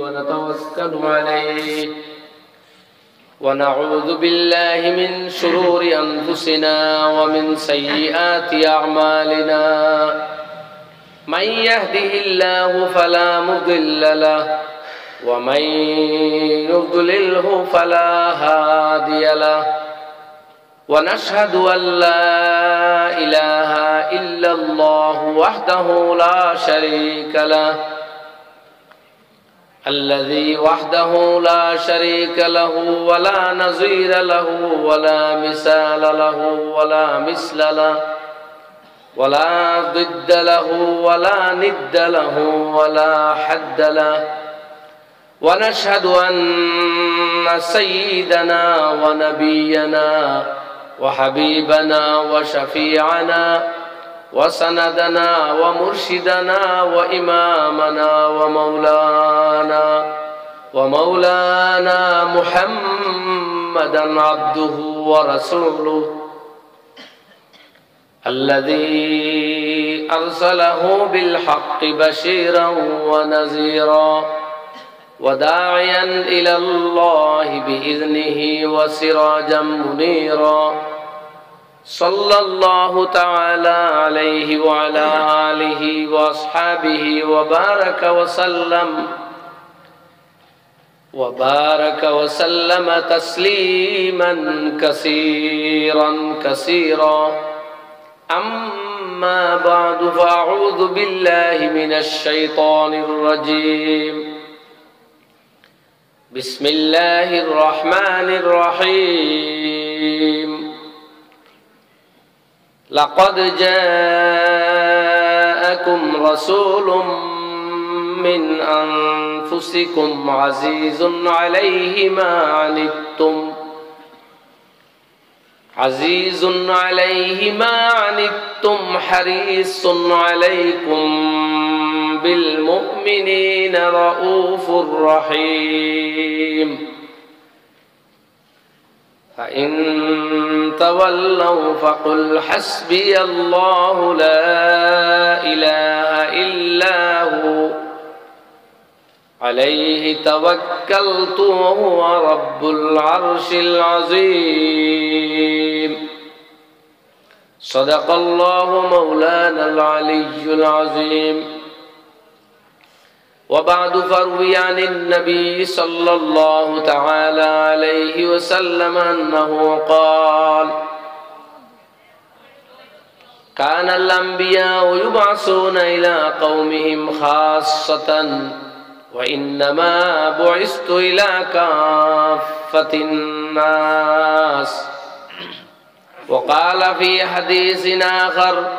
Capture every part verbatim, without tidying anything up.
ونتوكل عليه ونعوذ بالله من شرور أنفسنا ومن سيئات أعمالنا من يهده الله فلا مضل له ومن يضلله فلا هادي له ونشهد أن لا إله إلا الله وحده لا شريك له الذي وحده لا شريك له ولا نظير له ولا مثال له ولا مثل له ولا ضد له ولا ند له ولا حد له ونشهد أن سيدنا ونبينا وحبيبنا وشفيعنا وسندنا ومرشدنا وإمامنا ومولانا ومولانا محمدا عبده ورسوله الذي أرسله بالحق بشيرا ونذيرا وداعيا إلى الله بإذنه وسراجا منيرا صلى الله تعالى عليه وعلى آله وأصحابه وبارك وسلم وبارك وسلم تسليما كثيرا كثيرا أما بعد فأعوذ بالله من الشيطان الرجيم بسم الله الرحمن الرحيم لقد جاءكم رسول من أنفسكم عزيز عليه ما عنتم عزيز عليه ما عنتم حريص عليكم بالمؤمنين رؤوف رحيم فإن تولوا فقل حسبي الله لا إله إلا هو عليه توكلت وهو رب العرش العظيم صدق الله مولانا العلي العظيم وبعد فروي عن النبي صلى الله تعالى عليه وسلم أنه قال كان الأنبياء يبعثون إلى قومهم خاصة وإنما بعثت إلى كافة الناس وقال في حديث آخر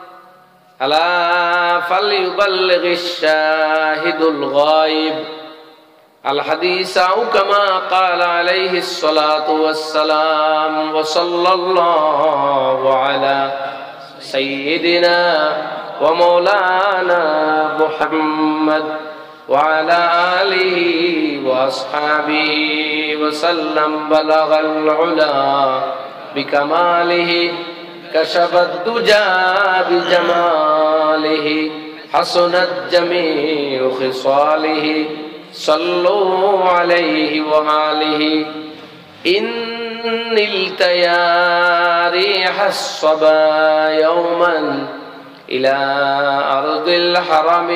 ألا فليبلغ الشاهد الغائب الحديث أو كما قال عليه الصلاة والسلام وصلى الله على سيدنا ومولانا محمد وعلى آله وأصحابه وسلم بلغ العلا بكماله كشف الدجى بجماله حسنت جميع خصاله صلوا عليه وآله إن نلت يا ريح الصبا يوما إلى أرض الحرم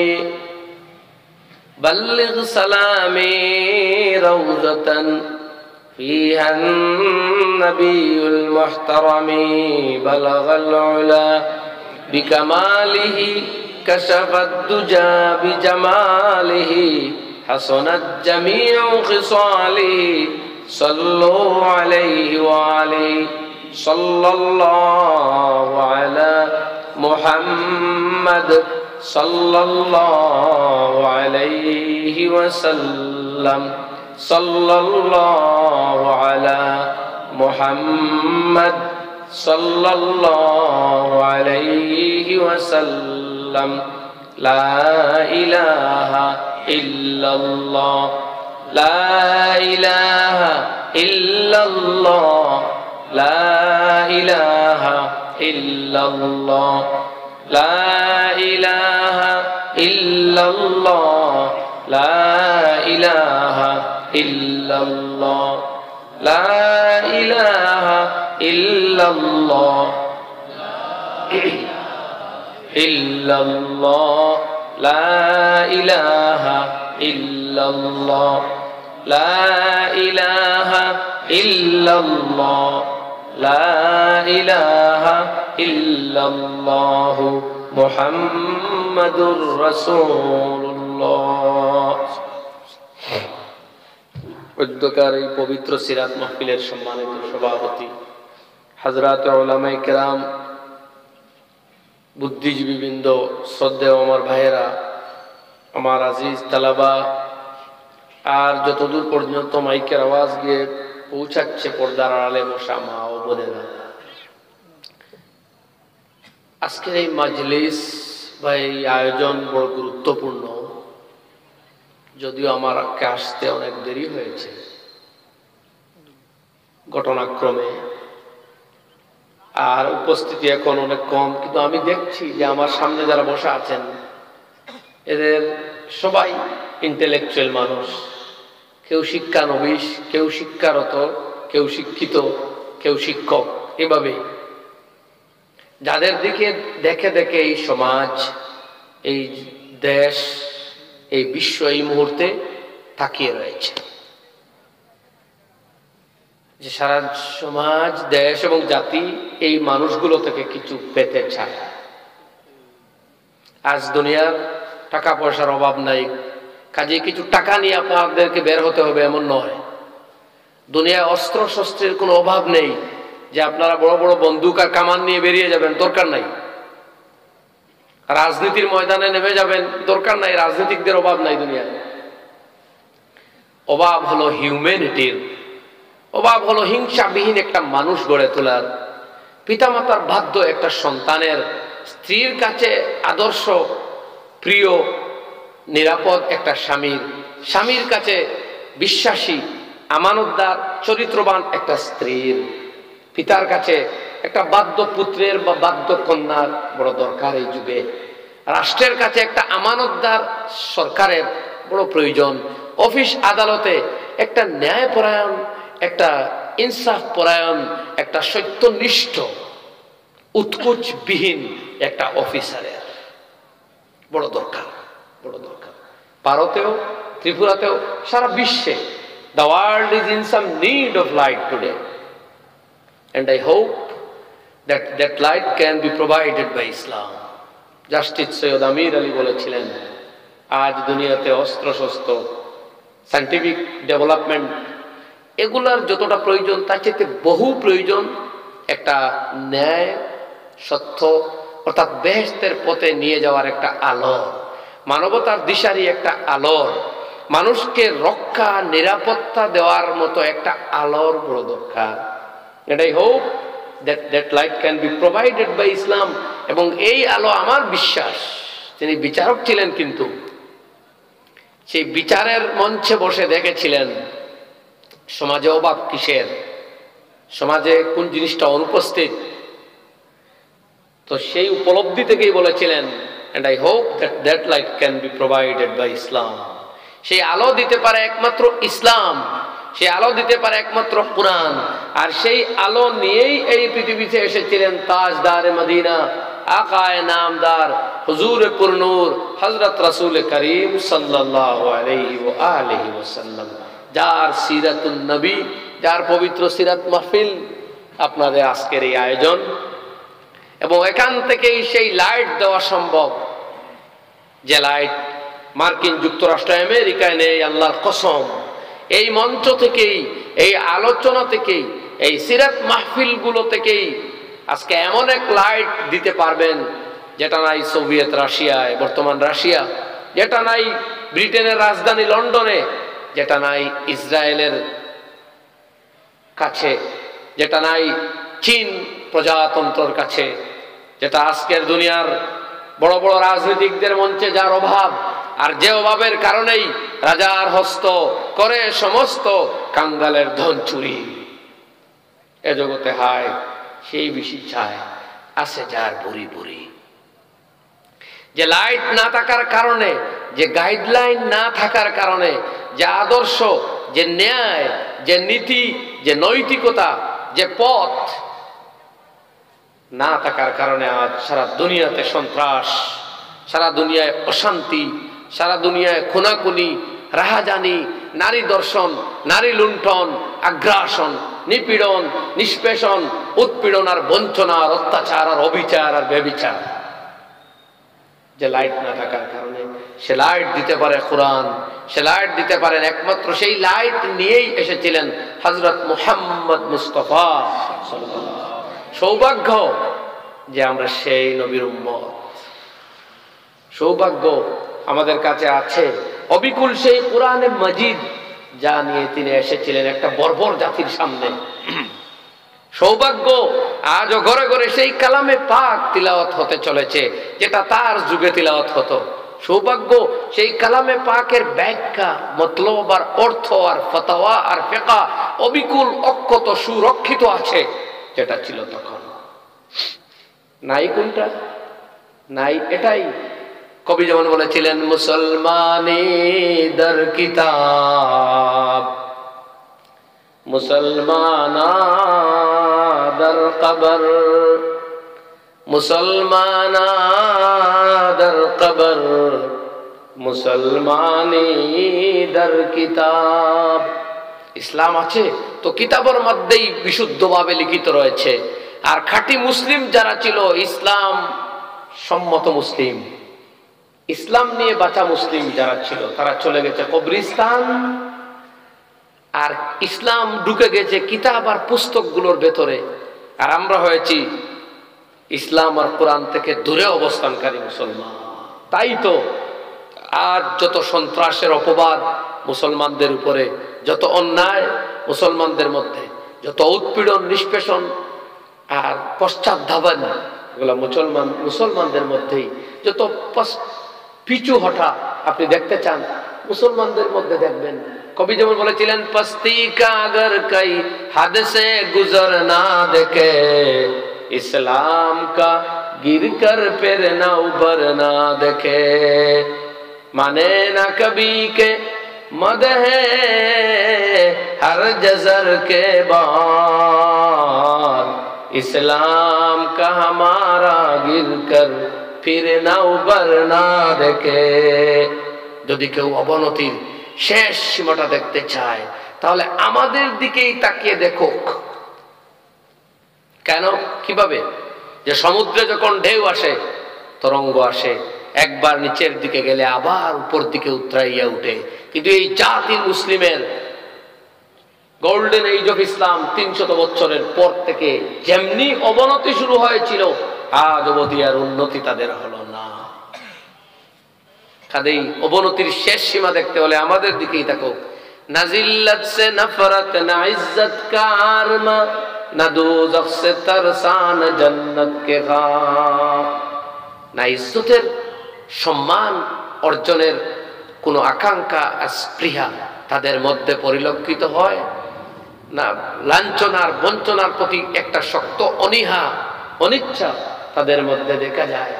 بلغ سلامي روضة فيها النبي المحترم بلغ العلا بكماله كشف الدجى بجماله حسنت جميع خصاله صلوا عليه وعليه صلى الله على محمد صلى الله عليه وسلم صلى الله على محمد صلى الله عليه وسلم لا إله إلا الله لا إله إلا الله لا إله إلا الله لا إله إلا الله لا ইলাহা ইল্লাল্লাহ লা ইলাহা ইল্লাল্লাহ ইল্লাল্লাহ লা ইলাহা ইল্লাল্লাহ লা ইলাহা ইল্লাল্লাহ লা ইলাহা ইল্লাল্লাহ মুহাম্মাদুর রাসূলুল্লাহ। উদ্যোগকার এই পবিত্র সিরাত মাহফিলের সম্মানিত সভাপতি হযরত উলামায়ে কেরাম, বুদ্ধিজীবীবৃন্দ, শ্রদ্ধেয় আমার ভাইয়েরা, আমার আজিজ তালাবা, আর যতদূর পর্যন্ত মাইকের আওয়াজ গিয়ে পৌঁছাচ্ছে পর্দার আড়ালে বসা মা ও বোনেরা, আজকের এই মাজলিস বা এই আয়োজন বড় গুরুত্বপূর্ণ। যদিও আমার আসতে অনেক দেরি হয়েছে ঘটনাক্রমে, আর উপস্থিতি এখন অনেক কম, কিন্তু আমি দেখছি যে আমার সামনে যারা বসা আছেন এদের সবাই ইন্টেলেকচুয়াল মানুষ, কেউ শিক্ষানবিশ, কেউ শিক্ষারত, কেউ শিক্ষিত, কেউ শিক্ষক, এভাবেই যাদের দিকে দেখে দেখে এই সমাজ, এই দেশ, এই বিশ্ব এই মুহূর্তে তাকিয়ে রয়েছে, যে সারা সমাজ, দেশ এবং জাতি এই মানুষগুলো থেকে কিছু পেতে চায়। আজ দুনিয়ার টাকা পয়সার অভাব নাই, কাজে কিছু টাকা নিয়ে আপনাদেরকে বের হতে হবে এমন নয়। দুনিয়ায় অস্ত্র শস্ত্রের কোনো অভাব নেই যে আপনারা বড় বড় বন্দুক আর কামান নিয়ে বেরিয়ে যাবেন, দরকার নাই। রাজনীতির ময়দানে নেমে যাবেন, দরকার নাই। রাজনীতিকদের অভাব নাই দুনিয়ায়। অভাব হলো হিউম্যানিটির, অভাব হলো হিংসাবিহীন একটা মানুষ গড়ে তোলার। পিতামাতার বাধ্য একটা সন্তানের, স্ত্রীর কাছে আদর্শ, প্রিয়, নিরাপদ একটা স্বামীর, স্বামীর কাছে বিশ্বাসী, আমানতদার, চরিত্রবান একটা স্ত্রীর, পিতার কাছে একটা বাধ্য পুত্রের বা বাধ্য কন্যার বড় দরকার এই যুগে। রাষ্ট্রের কাছে একটা আমানতদার সরকারের বড় প্রয়োজন। অফিস আদালতে একটা ন্যায়পরায়ণ, একটা ইনসাফ পরায়ণ, একটা সত্যনিষ্ঠ, উৎকোচবিহীন একটা অফিসারের বড় দরকার, বড় দরকার। ভারতেও, ত্রিপুরাতেও, সারা বিশ্বে the world is in some need of light today, and I hope that that light can be provided by Islam. Justice Syed Amir Ali বলেছিলেন, আজ দুনিয়াতে অস্ত্র শস্ত্র, সায়েন্টিফিক ডেভেলপমেন্ট, এগুলার যতটা প্রয়োজন তার চেয়ে বহু প্রয়োজন একটা ন্যায়, সত্য, অর্থাৎ বেহেশতের পথে নিয়ে যাওয়ার একটা আলো, মানবতার দিশারি একটা আলোর, মানুষকে রক্ষা, নিরাপত্তা দেওয়ার মতো একটা আলোর বড় দরকার। And I hope that that light can be provided by Islam. এবং এই আলো আমার বিশ্বাস, তিনি বিচারক ছিলেন, কিন্তু সেই বিচারের মঞ্চে বসে দেখেছিলেন সমাজে অভাব কিসের, সমাজে কোন জিনিসটা অনুপস্থিত। তো সেই উপলব্ধি থেকেই বলেছিলেন, and I hope that that light can be provided by Islam. সেই আলো দিতে পারে একমাত্র ইসলাম, সেই আলো দিতে পারে একমাত্র কুরআন। আর সেই আলো নিয়েই এই পৃথিবীতে এসেছিলেন তাজদার মদিনা, আকায়ে নামদার, হুজুরে পুরনূর, হযরত রাসূল করিম সাল্লাল্লাহু আলাইহি ওয়া আলিহি ওয়াসাল্লাম, যার সিরাতুন নবী, যার পবিত্র সিরাত মাহফিল আপনাদের আজকের এই আয়োজন। এবং এখান থেকেই সেই লাইট দেওয়া সম্ভব, যে লাইট মার্কিন যুক্তরাষ্ট্র, আমেরিকায় নেই, আল্লাহর কসম। এই মঞ্চ থেকেই, এই আলোচনা থেকেই, এই সিরাত মাহফিল গুলো থেকেই আজকে এমন এক লাইট দিতে পারবেন যেটা নাই সোভিয়েত রাশিয়ায়, বর্তমান রাশিয়া, যেটা নাই ব্রিটেনের রাজধানী লন্ডনে, যেটা নাই ইসরায়েলের কাছে, যেটা নাই চীন প্রজাতন্ত্রের কাছে, যেটা আজকের দুনিয়ার বড় বড় রাজনীতিকদের মঞ্চে যার অভাব, আর যে অভাবের কারণেই রাজার হস্ত করে সমস্ত কাঙ্গালের ধন চুরি। এ জগতে হায় সেই বেশি চায়, আছে যার বুড়ি বুড়ি। যে লাইট না থাকার কারণে যে গাইডলাইন না থাকার কারণে, যে আদর্শ, যে ন্যায়, যে নীতি, যে নৈতিকতা, যে পথ না থাকার কারণে আজ সারা দুনিয়াতে সন্ত্রাস, সারা দুনিয়ায় অশান্তি, সারা দুনিয়ায় খুনাখুনি, রাহাজানি, নারী দর্শন, নারী লুণ্ঠন, আগ্রাসন, নিপীড়ন, নিষ্পেষণ, উৎপীড়ন আর বঞ্চনা আর অত্যাচার আর অবিচার আর ব্যভিচার। যে লাইট না থাকার কারণে সে লাইট দিতে পারে কোরআন, সে লাইট দিতে পারেন একমাত্র সেই লাইট নিয়েই এসেছিলেন হযরত মুহাম্মদ মুস্তাফা সাল্লাল্লাহু আলাইহি ওয়াসাল্লাম। সৌভাগ্য যে আমরা সেই নবীর উম্মত, সৌভাগ্য আমাদের কাছে আছে অবিকুল সেই কোরআনে মাজিদ, যা নিয়ে তিনি এসেছিলেন একটা বর্বর জাতির সামনে। সৌভাগ্য আজও ঘরে ঘরে সেই কালামে পাক তিলাওয়াত হতে চলেছে, যেটা তার যুগে তিলাওয়াত হতো। সৌভাগ্য সেই কালামে পাকের ব্যাখ্যা, মতলব আর অর্থ আর ফতোয়া আর ফিকহ অবিকুল অক্ষত সুরক্ষিত আছে, যেটা ছিল তখন নাই। কোনটা নাই? এটাই কবি যেমন বলেছিলেন, মুসলমানি দর কিতাব মুসলমানা দর কবর, মুসলমানা দর কবর, মুসলমানি দর কিতাব। ইসলাম আছে তো কিতাবের মধ্যেই বিশুদ্ধভাবে লিখিত রয়েছে। আর খাঁটি মুসলিম যারা ছিল, ইসলাম সম্মত মুসলিম, ইসলাম নিয়ে বাঁচা মুসলিম যারা ছিল, তারা চলে গেছে কবরিস্তান, আর ইসলাম ঢুকে গেছে কিতাব আর পুস্তকগুলোর ভেতরে। আর আমরা হয়েছি ইসলাম আর কোরআন থেকে দূরে অবস্থানকারী মুসলমান। তাই তো আজ যত সন্ত্রাসের অপবাদ মুসলমানদের উপরে, যত অন্যায় মুসলমানদের মধ্যে, যত উৎপীড়ন, নিষ্পেষণ আর পশ্চাৎধাবন, এগুলো মুসলমান মুসলমানদের মধ্যেই। যত পিছু হঠা আপনি দেখতে চান মুসলমানদের মধ্যে দেখবেন। কবি যেমন বলেছিলেন, পস্তি কা আগর কই হদ সে গুজর না দেখে, ইসলাম কা गिर कर फिर ना उबर ना देखे, माने ना कभी के मद है हर जजर के बाद, इस्लाम का हमारा गिर कर फिर ना उबर ना देखे। যদি কেউ অবনতির শেষ সীমাটা দেখতে চায়, তাহলে আমাদের দিকেই তাকিয়ে দেখুক। কেন? কিভাবে? যে সমুদ্রে যখন ঢেউ আসে, তরঙ্গ আসে, একবার নিচের দিকে গেলে আবার উপর দিকে উতরাইয়া উঠে। কিন্তু এই জাতি মুসলিমের গোল্ডেন এজ অফ ইসলাম তিনশত বছরের পর থেকে যেমনি অবনতি শুরু হয়েছিল, আজ অবধি আর উন্নতি তাদের হলো না। কাজেই অবনতির শেষ সীমা দেখতে হলে আমাদের দিকেই থাকুক। না জিল্লাত সে নফরত, না ইজ্জত কা আরমা, না দোজখ সে তরসান জান্নাত কে খাম। না ইজ্জতের সম্মান অর্জনের কোনো আকাঙ্ক্ষা, স্পৃহা তাদের মধ্যে পরিলক্ষিত হয় না, লাঞ্ছনার বঞ্চনার প্রতি একটা শক্ত অনীহা, অনিচ্ছা তাদের মধ্যে দেখা যায়।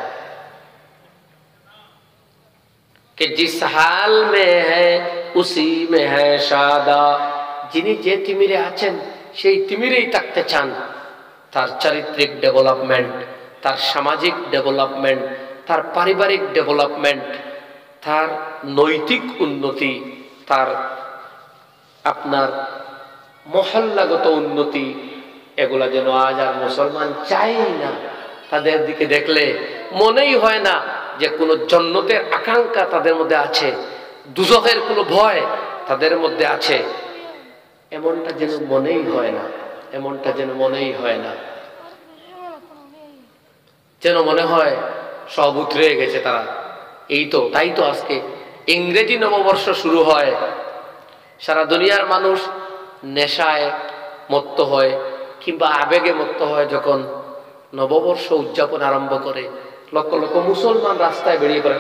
कि जिस हाल में है उसी में है शादा, যিনি যে তিমিরে আছেন সেই তিমিরেই থাকতে চান। তার চারিত্রিক ডেভেলপমেন্ট, তার সামাজিক ডেভেলপমেন্ট, তার পারিবারিক ডেভেলপমেন্ট, তার নৈতিক উন্নতি, তার আপনার মহল্লাগত উন্নতি, এগুলা যেন আজ আর মুসলমান চাই না। তাদের দিকে দেখলে মনেই হয় না যে কোনো জান্নাতের আকাঙ্ক্ষা তাদের মধ্যে আছে, দুজখের কোনো ভয় তাদের মধ্যে আছে, এমনটা যেন মনেই হয় না, এমনটা যেন মনেই হয় না। যেন মনে হয় সব উতরে গেছে তারা। এই তো, তাই তো আজকে ইংরেজি নববর্ষ শুরু হয়, সারা দুনিয়ার মানুষ নেশায় মত্ত হয় কিংবা আবেগে মত্ত হয়। যখন নববর্ষ উদযাপন আরম্ভ করে, লক্ষ লক্ষ মুসলমান রাস্তায় বেরিয়ে পড়ে,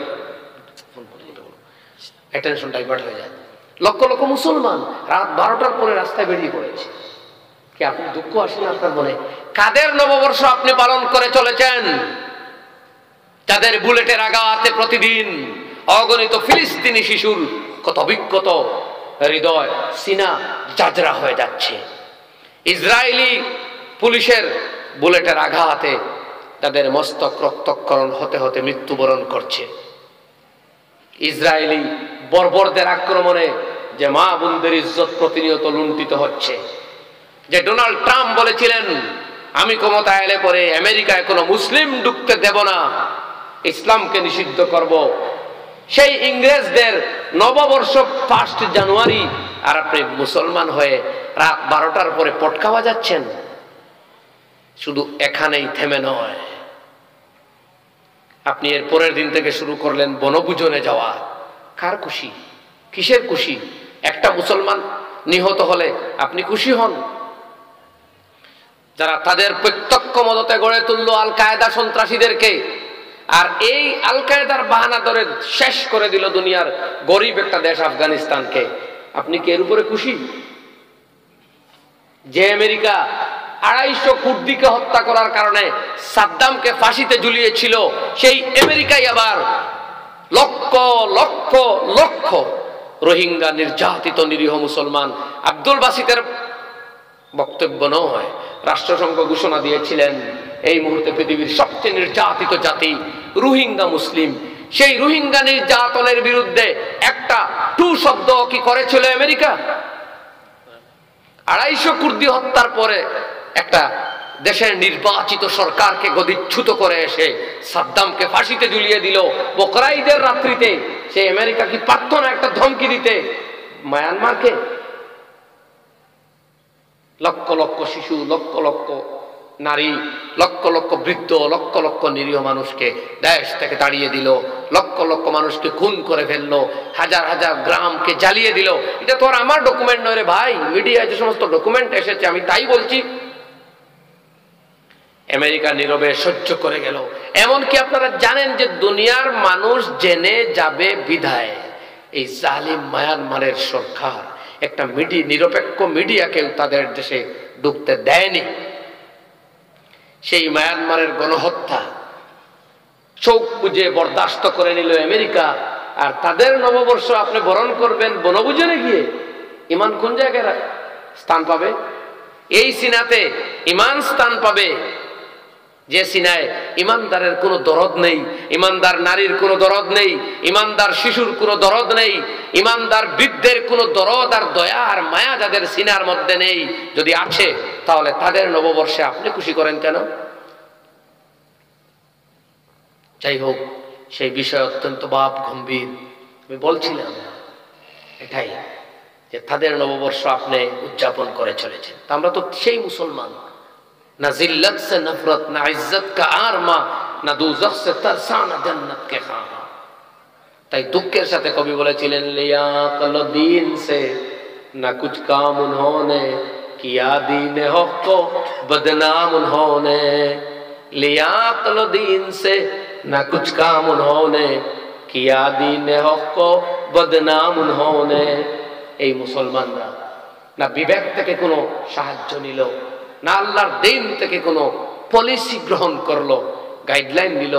অ্যাটেনশন ডাইভার্ট হয়ে যায়। লক্ষ লক্ষ মুসলমান রাত বারোটার পরে রাস্তায় বেরিয়ে পড়েছে। কি আপনি দুঃখ আসেন আপনার মনে? কাদের নববর্ষ আপনি পালন করে চলেছেন? যাদের বুলেটের আঘাতে প্রতিদিন অগণিত ফিলিস্তিনি শিশুর কত বিক্ষত হৃদয় সিনা জাজরা হয়ে যাচ্ছে। ইসরায়েলি পুলিশের বুলেটের আঘাতে তাদের মস্তক রক্তক্ষরণ হতে হতে মৃত্যুবরণ করছে। ইসরায়েলি বর্বরদের আক্রমণে যে মা বোনদের ইজ্জত প্রতিনিয়ত লুণ্ঠিত হচ্ছে। যে ডোনাল্ড ট্রাম্প বলেছিলেন আমি ক্ষমতায় এলে পরে আমেরিকায় কোনো মুসলিম ঢুকতে দেব না, ইসলামকে নিষিদ্ধ করব, সেই ইংরেজদের নববর্ষ ফার্স্ট জানুয়ারি আর আপনি মুসলমান হয়ে রাত বারোটার পরে পটকাওয়া যাচ্ছেন। শুধু এখানেই থেমে নয়, আপনি এর পরের দিন থেকে শুরু করলেন বনভোজনে যাওয়া। কার খুশি? কিসের খুশি? একটা মুসলমান নিহত হলে আপনি খুশি হন? যারা তাদের প্রত্যক্ষ মদতে গড়ে তুললো আল কায়দা সন্ত্রাসীদেরকে, আর এই আল কায়দার বাহানা ধরে শেষ করে দিল দুনিয়ার গরিব একটা দেশ আফগানিস্তানকে, আপনি কি এর উপরে খুশি? যে আমেরিকা আড়াইশো কুর্দিকে হত্যা করার কারণে সাদ্দামকে ফাঁসিতে ঝুলিয়েছিল, সেই আমেরিকায় আবার লক্ষ লক্ষ লক্ষ রোহিঙ্গা নির্যাতিত নিরীহ মুসলমান। আব্দুল বাসিতের বক্তব্য নয়, রাষ্ট্রসংঘ ঘোষণা দিয়েছিলেন এই মুহূর্তে পৃথিবীর সবচেয়ে নির্যাতিত জাতি রোহিঙ্গা মুসলিম। সেই রোহিঙ্গা নির্যাতনের বিরুদ্ধে একটা টু শব্দ কি করেছিল আমেরিকা? আড়াইশো কুর্দি হত্যার পরে একটা দেশের নির্বাচিত সরকারকে গদিচ্যুত করে এসে সাদ্দামকে ফাঁসিতে ঝুলিয়ে দিল বকরাইদের রাত্রিতে। সে আমেরিকা কি পারত না একটা ধমকি দিতে মায়ানমারকে? লক্ষ লক্ষ শিশু, লক্ষ লক্ষ নারী, লক্ষ লক্ষ বৃদ্ধ, লক্ষ লক্ষ নিরীহ মানুষকে দেশ থেকে তাড়িয়ে দিল, লক্ষ লক্ষ মানুষকে খুন করে ফেললো, হাজার হাজার গ্রামকে জ্বালিয়ে দিল। এটা তো আর আমার ডকুমেন্ট নয় রে ভাই, মিডিয়ায় যে সমস্ত ডকুমেন্ট এসেছে আমি তাই বলছি। আমেরিকা নীরবে সহ্য করে গেল। এমনকি আপনারা জানেন যে দুনিয়ার মানুষ জেনে যাবে বিধায় এই জালিম মায়ানমারের সরকার একটা মিডিয়া নিরপেক্ষ মিডিয়াকেও তাদের দেশে ঢুকতে দেয়নি। সেই মায়ানমারের গণহত্যা চোখ বুজে বরদাস্ত করে নিল আমেরিকা। আর তাদের নববর্ষ আপনি বরণ করবেন বনভোজনে গিয়ে। ইমান কোন জায়গায় স্থান পাবে? এই সিনাতে ইমান স্থান পাবে যে সিনায় ইমানদারের কোনো দরদ নেই, ইমানদার নারীর কোনো দরদ নেই, ইমানদার শিশুর কোনো দরদ নেই, ইমানদার বৃদ্ধের কোনো দরদ আর দয়া আর মায়া যাদের সিনার মধ্যে নেই, যদি আছে তাহলে তাদের নববর্ষে আপনি খুশি করেন কেন? যাই হোক, সেই বিষয় অত্যন্ত ভাব গম্ভীর। আমি বলছিলাম এটাই যে তাদের নববর্ষ আপনি উদযাপন করে চলেছেন। তা আমরা তো সেই মুসলমান, না জিল্লত সে নফরত, না ইজ্জত কা আরমা, না দুজখ সে তরসা, না জান্নাত কে খামা। তাই দুঃখের সাথে কবি বলেছিলেন লিয়াকল দিন সে না কুছ কাম উन्होंने किया दीन हक को बदनाम उन्होंने, लियाकल दीन से ना कुछ काम उन्होंने किया दीन हक को बदनाम उन्होंने। এই মুসলমানরা না বিবেক থেকে কোনো সাহায্য নিল, না আল্লাহর দিন থেকে কোনো পলিসি গ্রহণ করলো, গাইডলাইন নিল,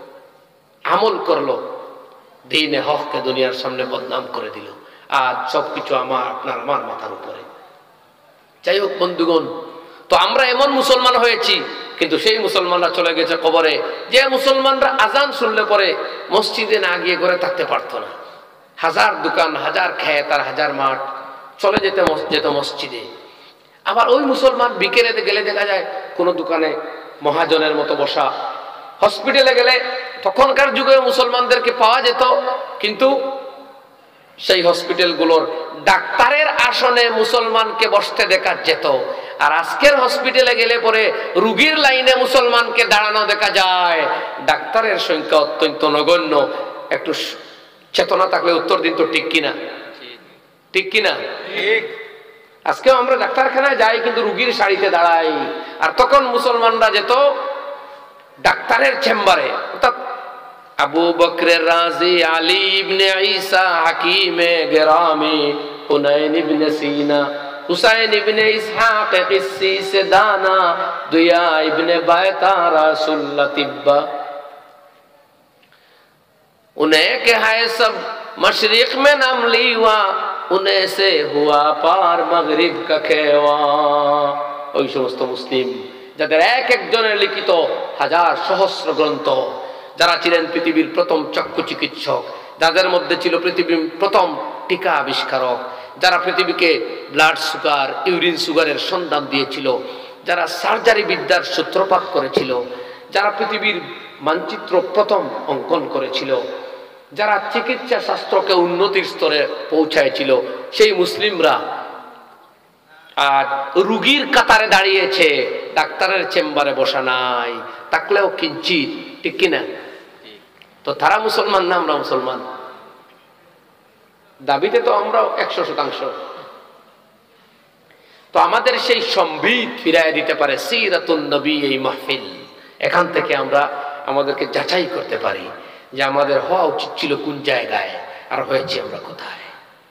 আমল করলো, দিনে হককে দুনিয়ার সামনে বদনাম করে দিল। আজ সবকিছু আমার আপনার আমার মাথার উপরে। যাই হোক বন্ধুগণ, তো আমরা এমন মুসলমান হয়েছি, কিন্তু সেই মুসলমানরা চলে গেছে কবরে। যে মুসলমানরা আজান শুনলে পরে মসজিদে না গিয়ে ঘরে থাকতে পারতো না, হাজার দোকান, হাজার খেত আর হাজার মাঠ চলে যেতে যেত মসজিদে। আবার ওই মুসলমান বিকেলে গেলে দেখা যায় কোনো দোকানে মহাজনের মতো বসা। হসপিটালে গেলে তখনকার যুগে মুসলমানদেরকে পাওয়া যেত, কিন্তু সেই হসপিটালগুলোর ডাক্তারের আসনে মুসলমানকে বসতে দেখা যেত। আর আজকের হসপিটালে গেলে পরে রুগীর লাইনে মুসলমানকে দাঁড়ানো দেখা যায়। ডাক্তারের সংখ্যা অত্যন্ত নগণ্য। একটু চেতনা থাকলে উত্তর দিন তো, ঠিক কিনা? ঠিক কিনা? আজকেও আমরা ডাক্তারখানায় যাই কিন্তু রুগীর সারিতে দাঁড়াই। আর তখন মুসলমানরা যেত ডাক্তারের চেম্বারে। অর্থাৎ আবু বকরের রাজি, আলী ইবনে ঈসা, হাকিমে গেরামি, হুনাইন ইবনে সিনা, হুসাইন ইবনে ইসহাক কিসসি সে দানা, দুয়া ইবনে বাইতা রাসূল তিব্বা, उन्हें के है सब मशरिक में नाम लीवा, उन्हें से हुआ पार मगरिब का खेवा। ওই সমস্ত মুসলিম যাদের এক একজনের লিখিত হাজার সহস্র গ্রন্থ, যারা ছিলেন পৃথিবীর প্রথম চক্ষু চিকিৎসক, যাদের মধ্যে ছিল পৃথিবীর প্রথম টিকা আবিষ্কারক, যারা পৃথিবীকে ব্লাড সুগার, ইউরিন সুগারের সন্ধান দিয়েছিল, যারা সার্জারি বিদ্যার সূত্রপাত করেছিল, যারা পৃথিবীর মানচিত্র প্রথম অঙ্কন করেছিল, যারা চিকিৎসা শাস্ত্রকে উন্নতির স্তরে পৌঁছায়ছিল, সেই মুসলিমরা আর রুগীর কাতারে দাঁড়িয়েছে, ডাক্তারের চেম্বারে বসা নাই, থাকলেও কিঞ্চিত, ঠিক কিনা? তো তারা মুসলমান না আমরা মুসলমান? দাবিতে তো আমরাও একশো শতাংশ। তো আমাদের সেই সম্বিত ফিরায় দিতে পারে সিরাতুন নবী এই মাহফিল। এখান থেকে আমরা আমাদেরকে যাচাই করতে পারি যে আমাদের হওয়া উচিত ছিল কোন জায়গায় আর হয়েছে আমরা কোথায়।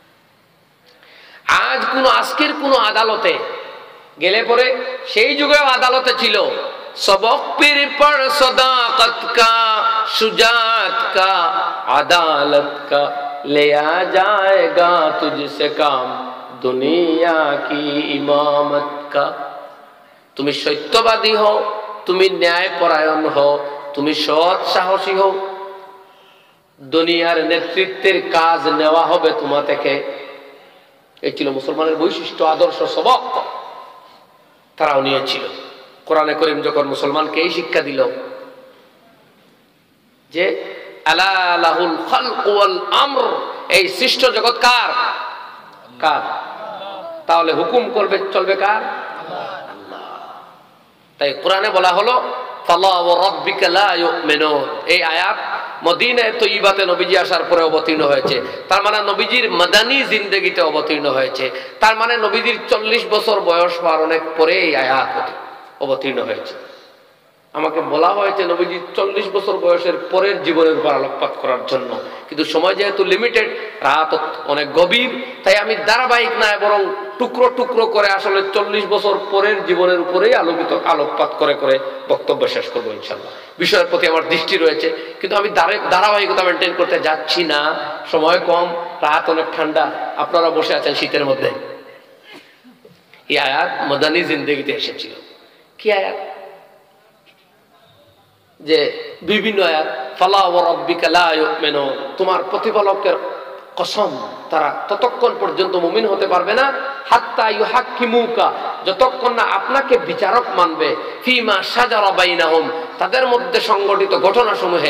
আজ কোন আজকের কোন আদালতে গেলে পরে, সেই যুগেও আদালতে ছিল सबक पीर पर सदाकत का, शुजात का, अदालत का, ले आ जाएगा तुझसे काम दुनिया की इमामत का। তুমি সত্যবাদী হও, তুমি ন্যায়পরায়ণ হও, তুমি সৎ সাহসী হও, দুনিয়ার নেতৃত্বের কাজ নেওয়া হবে তোমার থেকে। এই ছিল মুসলমানের বৈশিষ্ট্য, আদর্শ, সবক তারাও নিয়েছিল। কোরআনে করিম যখন মুসলমানকে এই শিক্ষা দিল যে আলা লাহুল খালক ওয়াল আমর, এই সৃষ্ট জগৎ কার? কার? তাহলে হুকুম করবে চলবে কার? আল্লাহ। তাই কোরআনে বলা হলো ফালা ওয়া রাব্বিকা লা ইউমিনুন। এই আয়াত মদিনায়ে তয়্যিবাতে নবীজি আসার পরে অবতীর্ণ হয়েছে। তার মানে নবীজির মাদানী জিন্দেগিতে অবতীর্ণ হয়েছে। তার মানে নবীজির চল্লিশ বছর বয়স হওয়ার অনেক পরে এই আয়াত অবতীর্ণ হয়েছে। আমাকে বলা হয়েছে নবীজি চল্লিশ বছর বয়সের পরের জীবনের উপর আলোকপাত করার জন্য, কিন্তু সময় যেহেতু লিমিটেড, রাত অনেক গভীর, তাই আমি ধারাবাহিক না বরং টুকরো টুকরো করে আসলে চল্লিশ বছর পরের জীবনের উপরেই আলোকিত আলোকপাত করে করে বক্তব্য শেষ করবো ইনশাল্লাহ। বিষয়ের প্রতি আমার দৃষ্টি রয়েছে, কিন্তু আমি ধারাবাহিকতা মেনটেন করতে যাচ্ছি না। সময় কম, রাত অনেক ঠান্ডা, আপনারা বসে আছেন শীতের মধ্যে। এই আয়াত মাদানী জিন্দেগিতে এসেছিল। কি আয়াত? যে বিভিন্ন আয়াত, ফালা ওয়া রাব্বিকা লা ইউমিনুন, তোমার প্রতিপালকের কসম তারা ততক্ষণ পর্যন্ত মুমিন হতে পারবে না, হাত্তা ইউহাক্কিমুকা, যতক্ষণ না আপনাকে বিচারক মানবে, ফিমা শাজারা বাইনাহুম, তাদের মধ্যে সংগঠিত ঘটনাসমূহে।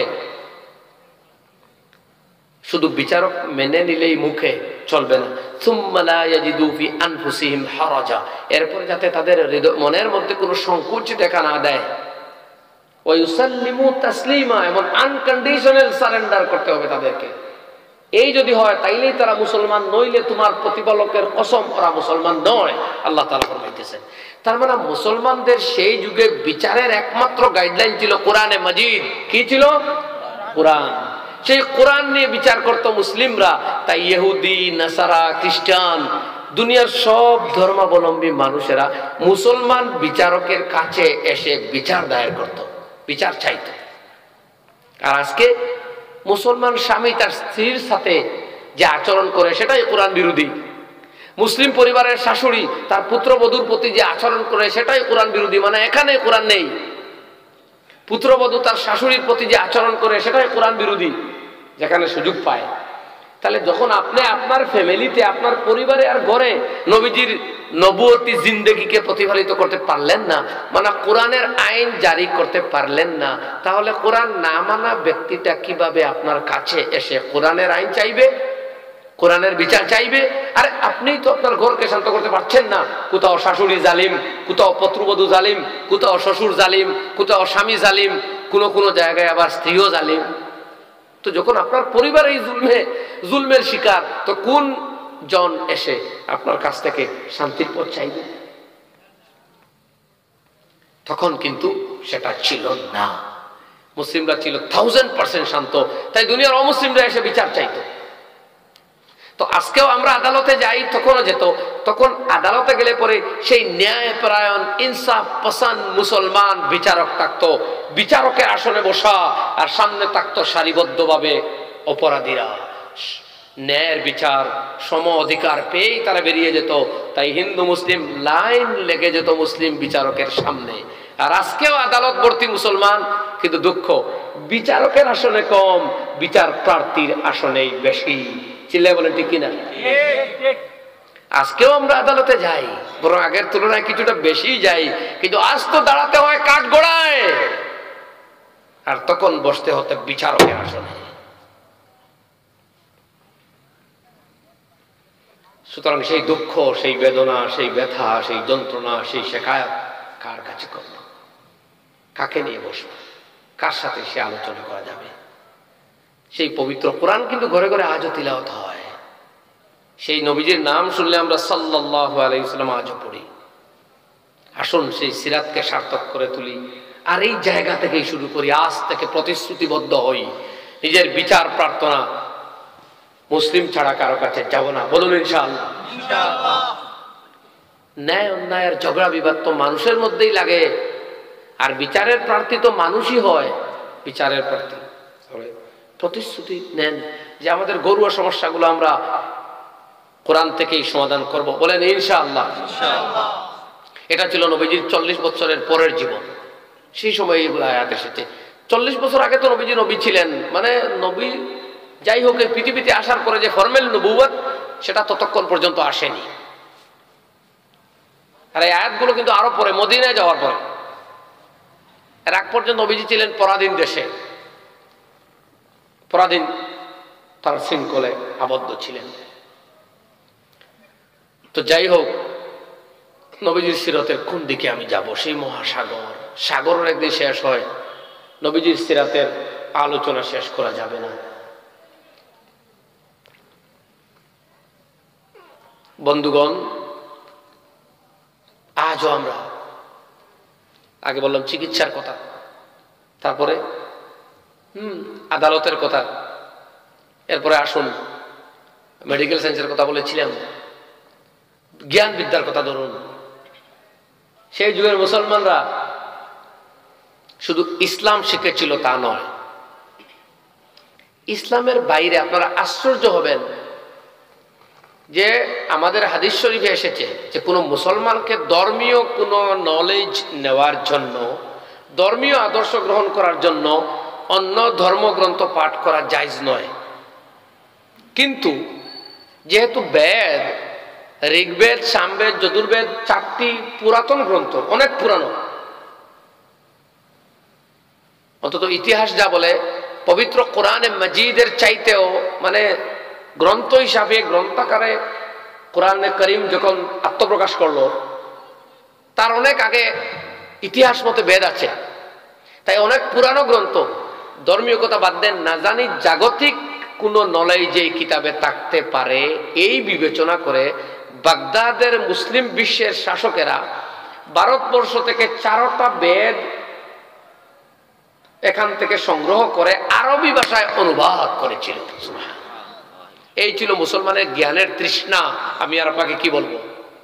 শুধু বিচারক মেনে নিলেই মুখে চলবে না, সুম্মা লা ইয়াজিদু ফি আনফুসিহিম হারাজা, এরপর যাতে তাদের মনের মধ্যে কোনো সংকোচ দেখা না দেয়, ওয়া ইউসাল্লিমু তাসলিমা, এবং আনকন্ডিশনাল সারেন্ডার করতে হবে তাদেরকে। এই যদি হয় তাইলেই তারা মুসলমান, নইলে তোমার প্রতিপালকের কসম ওরা মুসলমান নয়, আল্লাহ তাআলা ফরমাইতেছেন। তার মানে মুসলমানদের সেই যুগে বিচারের একমাত্র গাইডলাইন ছিল কোরআনে মাজিদ। কি ছিল? কোরআন। সেই কোরআন নিয়ে বিচার করত মুসলিমরা। তাই ইহুদি, নাসারা, খ্রিস্টান, দুনিয়ার সব ধর্মাবলম্বী মানুষেরা মুসলমান বিচারকের কাছে এসে বিচার দায়ের করত, বিচার চাইত। আর আজকে মুসলমান স্বামী তার স্ত্রীর সাথে যে আচরণ করে সেটাই কোরআন বিরোধী। মুসলিম পরিবারের শাশুড়ি তার পুত্রবধূর প্রতি যে আচরণ করে সেটাই কোরআন বিরোধী। মানে এখানে কোরআন নেই। পুত্রবধূ তার শাশুড়ির প্রতি যে আচরণ করে সেটাই কোরআন বিরোধী যেখানে সুযোগ পায়। তাহলে যখন আপনি আপনার ফ্যামিলিতে, আপনার পরিবারে আর ঘরে নবীজির নবুয়তি জিন্দেগিকে প্রতিফলিত করতে পারলেন না, মানে কোরআনের আইন জারি করতে পারলেন না, তাহলে কোরআন না মানা ব্যক্তিটা কিভাবে আপনার কাছে এসে কোরআনের আইন চাইবে, কোরআনের বিচার চাইবে? আরে আপনিই তো আপনার ঘরকে শান্ত করতে পারছেন না। কোথাও শাশুড়ি জালিম, কোথাও পুত্রবধূ জালিম, কোথাও শ্বশুর জালিম, কোথাও স্বামী জালিম, কোনো কোনো জায়গায় আবার স্ত্রীও জালিম। তো যখন আপনার পরিবার এই জুলমে জুলমের শিকার, তো কোন জন এসে আপনার কাছ থেকে শান্তির পথ চাইবে? তখন কিন্তু সেটা ছিল না। মুসলিমরা ছিল থাউজেন্ড পার্সেন্ট শান্ত, তাই দুনিয়ার অমুসলিমরা এসে বিচার চাইতো। তো আজকেও আমরা আদালতে যাই, তখনও যেত। তখন আদালতে গেলে পরে সেই ন্যায়পরায়ণ, ইনসাফ পছন্দ মুসলমান বিচারক থাকতো। বিচারকের আসনে বসা, আর সামনে থাকতো সারিবদ্ধভাবে অপরাধীরা ন্যায়ের বিচার সম অধিকার পেয়েই তারা বেরিয়ে যেত। তাই হিন্দু মুসলিম লাইন লেগে যেত মুসলিম বিচারকের সামনে। আর আজকেও আদালতবর্তী মুসলমান, কিন্তু দুঃখ বিচারকের আসনে কম, বিচার প্রার্থীর আসনেই বেশি। চিল্লায় বলেন ঠিক কিনা? আজকেও আমরা আদালতে যাই, বরং আগের তুলনায় কিছুটা বেশি যাই, কিন্তু আজ তো দাঁড়াতে হয় কাঠ গড়ায়, আর তখন বসতে হতো বিচারকের আসনে। সুতরাং সেই দুঃখ, সেই বেদনা, সেই ব্যথা, সেই যন্ত্রণা, সেই শেখায়ত কার কাছে করব, কাকে নিয়ে বসবো, কার সাথে সে আলোচনা করা যাবে? সেই পবিত্র কোরআন কিন্তু ঘরে ঘরে আজও তিলাওয়াত হয়। সেই নবীজির নাম শুনলে আমরা সাল্লাল্লাহু আলাইহি ওয়াসাল্লাম আজও পড়ি। আসুন সেই সিরাতকে সার্থক করে তুলি, আর এই জায়গা থেকেই শুরু করি। আজ থেকে প্রতিশ্রুতিবদ্ধ হই, নিজের বিচার প্রার্থনা মুসলিম ছাড়া কারো কাছে যাব না। বলুন ইনশাআল্লাহ। ইনশাআল্লাহ। ন্যায় অন্যায়ের ঝগড়া বিবাদ তো মানুষের মধ্যেই লাগে, আর বিচারের প্রার্থী তো মানুষই হয়। বিচারের প্রার্থী প্রতিশ্রুতি নেন যে আমাদের গরুয়া সমস্যাগুলো আমরা কোরআন থেকেই সমাধান করব। বলেন ইনশাআল্লাহ। ইনশাআল্লাহ। এটা ছিল নবীজির চল্লিশ বছরের পরের জীবন। সেই সময় এইগুলো আয়াত এসেছে। চল্লিশ বছর আগে তো নবীজি নবী ছিলেন, মানে নবী যাই হোক এই পৃথিবীতে আসার পরে যে ফরমেল নবুয়ত, সেটা ততক্ষণ পর্যন্ত আসেনি। আর এই আয়াতগুলো কিন্তু আরো পরে, মদিনায় যাওয়ার পরে। এর আগ পর্যন্ত নবীজি ছিলেন পরাধীন দেশে, পরাধীন তার শৃঙ্খলে আবদ্ধ ছিলেন। তো যাই হোক, নবীজির সিরাতের কোন দিকে আমি যাব? সেই মহাসাগর, সাগরের একদিন শেষ হয়, নবীজির সিরাতের আলোচনা শেষ করা যাবে না। বন্ধুগণ, আজও আমরা, আগে বললাম চিকিৎসার কথা, তারপরে হম আদালতের কথা, এরপরে আসুন মেডিকেল সায়েন্সের কথা বলেছিলাম, জ্ঞান বিদ্যার কথা ধরুন। সেই যুগের মুসলমানরা শুধু ইসলাম শিখেছিল তা নয়, ইসলামের বাইরে আপনারা আশ্চর্য হবেন যে আমাদের হাদিস শরীফে এসেছে যে কোনো মুসলমানকে ধর্মীয় কোনো নলেজ নেওয়ার জন্য, ধর্মীয় আদর্শ গ্রহণ করার জন্য অন্য ধর্মগ্রন্থ পাঠ করা জায়েজ নয়। কিন্তু যেহেতু বেদ, ঋগ্বেদ, সামবেদ, যজুর্বেদ চারটি পুরাতন গ্রন্থ, অনেক পুরানো, অন্তত ইতিহাস যা বলে পবিত্র কোরআনে মাজিদের চাইতেও, মানে গ্রন্থ হিসাবে গ্রন্থাকারে কোরআনে করিম যখন আত্মপ্রকাশ করলো, তার অনেক আগে ইতিহাস মতে বেদ আছে। তাই অনেক পুরানো গ্রন্থ, ধর্মীয় কথা বাদ দেন, না জানি জাগতিক কোনো নলেজ এই কিতাবে থাকতে পারে, এই বিবেচনা করে বাগদাদের মুসলিম বিশ্বের শাসকেরা ভারতবর্ষ থেকে চারটা বেদ এখান থেকে সংগ্রহ করে আরবি ভাষায় অনুবাদ করেছিল। এই ছিল মুসলমানের জ্ঞানের তৃষ্ণা। আমি আর আপনাকে কি বলবো?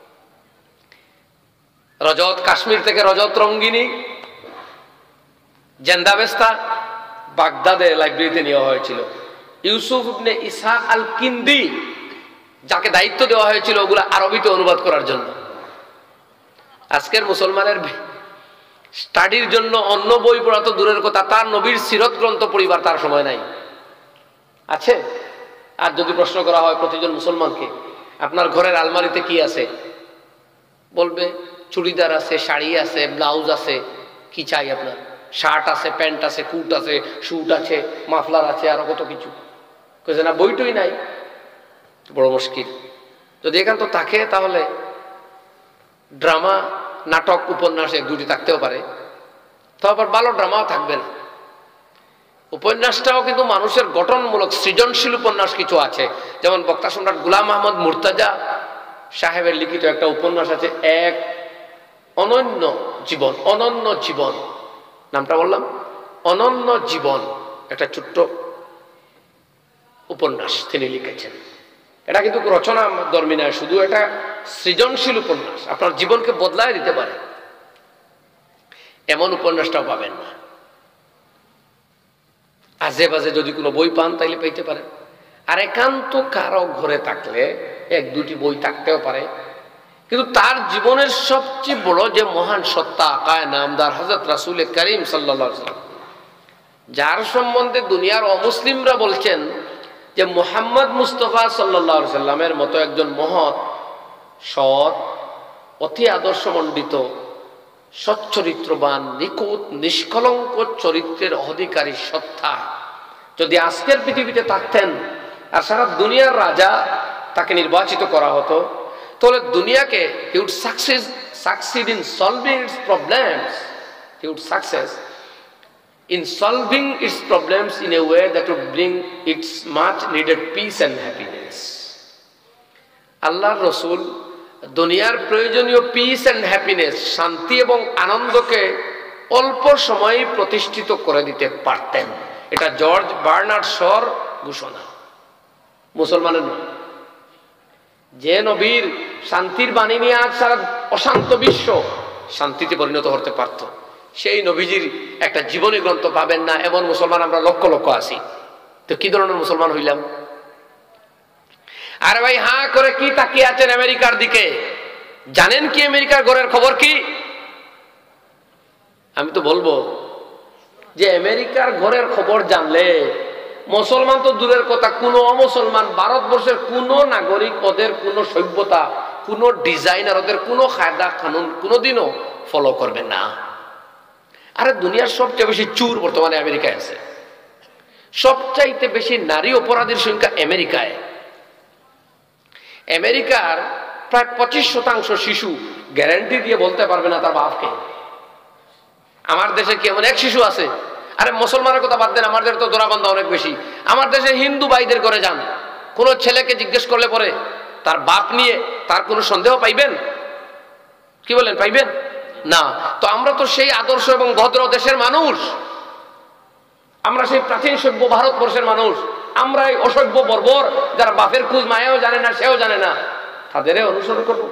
রজত, কাশ্মীর থেকে রজত রঙ্গিনী, জেন্দাবেস্তা বাগদাদে লাইব্রেরিতে নেওয়া হয়েছিল। ইউসুফ ইবনে ইসহাক আল কিন্দি, যাকে দায়িত্ব দেওয়া হয়েছিল ওগুলো আরবিতে অনুবাদ করার জন্য। আজকের মুসলমানের স্টাডির জন্য অন্য বই পড়া তো দূরের কথা, তার নবীর সিরত গ্রন্থ পড়িবার তার সময় নাই। আছে? আর যদি প্রশ্ন করা হয় প্রতিজন মুসলমানকে, আপনার ঘরের আলমারিতে কি আছে? বলবে চুড়িদার আছে, শাড়ি আছে, ব্লাউজ আছে, কি চাই আপনার? শার্ট আছে, প্যান্ট আছে, কুট আছে, শুট আছে, মাফলার আছে, আরো কত কিছু। কইছে না বইটই নাই, বড় মুশকিল। যদি এখান তো থাকে তাহলে ড্রামা, নাটক, উপন্যাস এক দুটি থাকতেও পারে, তো আবার ভালো ড্রামাও থাকবে না। উপন্যাসটাও কিন্তু মানুষের গঠনমূলক সৃজনশীল উপন্যাস কিছু আছে, যেমন বক্তা সম্রাট গোলাম আহমদ মুর্তজা সাহেবের লিখিত একটা উপন্যাস আছে, এক অনন্য জীবন। অনন্য জীবন নামটা বললাম, অনন্য জীবন, একটা ছোট্ট উপন্যাস তিনি লিখেছেন। এটা কিন্তু রচনা ধর্মী নয়, শুধু এটা সৃজনশীল উপন্যাস, আপনার জীবনকে বদলায় দিতে পারে। এমন উপন্যাসটাও পাবেন না। আজে বাজে যদি কোনো বই পান তাইলে পাইতে পারেন। আর একান্ত কারো ঘরে থাকলে এক দুটি বই থাকতেও পারে, কিন্তু তার জীবনের সবচেয়ে বড় যে মহান সত্তা আকায় নামদার হযরত রাসূল করিম সাল্লাল্লাহু আলাইহি ওয়াসাল্লাম, যার সম্বন্ধে দুনিয়ার অমুসলিমরা বলছেন যে মুহাম্মদ মুস্তাফা সাল্লাল্লাহু আলাইহি সাল্লামের মতো একজন মহৎ, সৎ, অতি আদর্শমণ্ডিত, সচ্চরিত্রবান, নিখুঁত, নিষ্কলঙ্ক চরিত্রের অধিকারী সত্তা যদি আজকের পৃথিবীতে থাকতেন আর সারা দুনিয়ার রাজা তাকে নির্বাচিত করা হতো, তাহলে দুনিয়াকে he would success succeed in solving its problems he would success in solving its problems in a way that would bring its much needed peace and happiness. আল্লাহর রাসূল দুনিয়ার প্রয়োজনীয় পিস এন্ড হ্যাপিনেস, শান্তি এবং আনন্দকে অল্প সময়ে প্রতিষ্ঠিত করে দিতে পারতেন। এটা জর্জ বার্নার্ড শর ঘোষণা, মুসলমানের নয়। যে নবীর শান্তির বাণী নিয়ে আজ সারা অশান্ত বিশ্ব শান্তিতে পরিণত হতে পারত, সেই নবীজির একটা জীবনী গ্রন্থ পাবেন না এমন মুসলমান আমরা লক্ষ লক্ষ আছি। তো কি ধরনের মুসলমান হইলাম? আরে ভাই, হাঁ করে কি তাকিয়ে আছেন আমেরিকার দিকে? জানেন কি আমেরিকার ঘরের খবর কি? আমি তো বলবো যে আমেরিকার ঘরের খবর জানলে মুসলমান তো দূরের কথা, কোন অমুসলমান, ভারতবর্ষের কোন নাগরিক ওদের কোন সভ্যতা, কোন ডিজাইনার, ওদের কোন কায়দা কানুন কোনোদিনও ফলো করবে না। আরে দুনিয়ার সবচেয়ে বেশি চুর বর্তমানে আমেরিকায় আছে, সবচাইতে বেশি নারী অপরাধীর সংখ্যা আমেরিকায়। আমেরিকার প্রায় পঁচিশ শতাংশ শিশু গ্যারান্টি দিয়ে বলতে পারবে না তার বাপকে। আমার দেশে কি এমন এক শিশু আছে? আরে মুসলমানের কথা বাদ দেন, আমাদের তো দোরাবন্ধা অনেক বেশি। আমার দেশে হিন্দু ভাইদের করে যান, কোন ছেলেকে জিজ্ঞেস করলে পরে তার বাপ নিয়ে তার কোনো সন্দেহ পাইবেন? কি বলেন, পাইবেন না? তো আমরা তো সেই আদর্শ এবং ভদ্র দেশের মানুষ, আমরা সেই প্রাচীন সভ্য ভারতবর্ষের মানুষ। আমরা এই অসভ্য বর্বর যারা বাপের খোঁজ মায়াও জানে না, সেও জানে না, তাদের অনুসরণ করবো?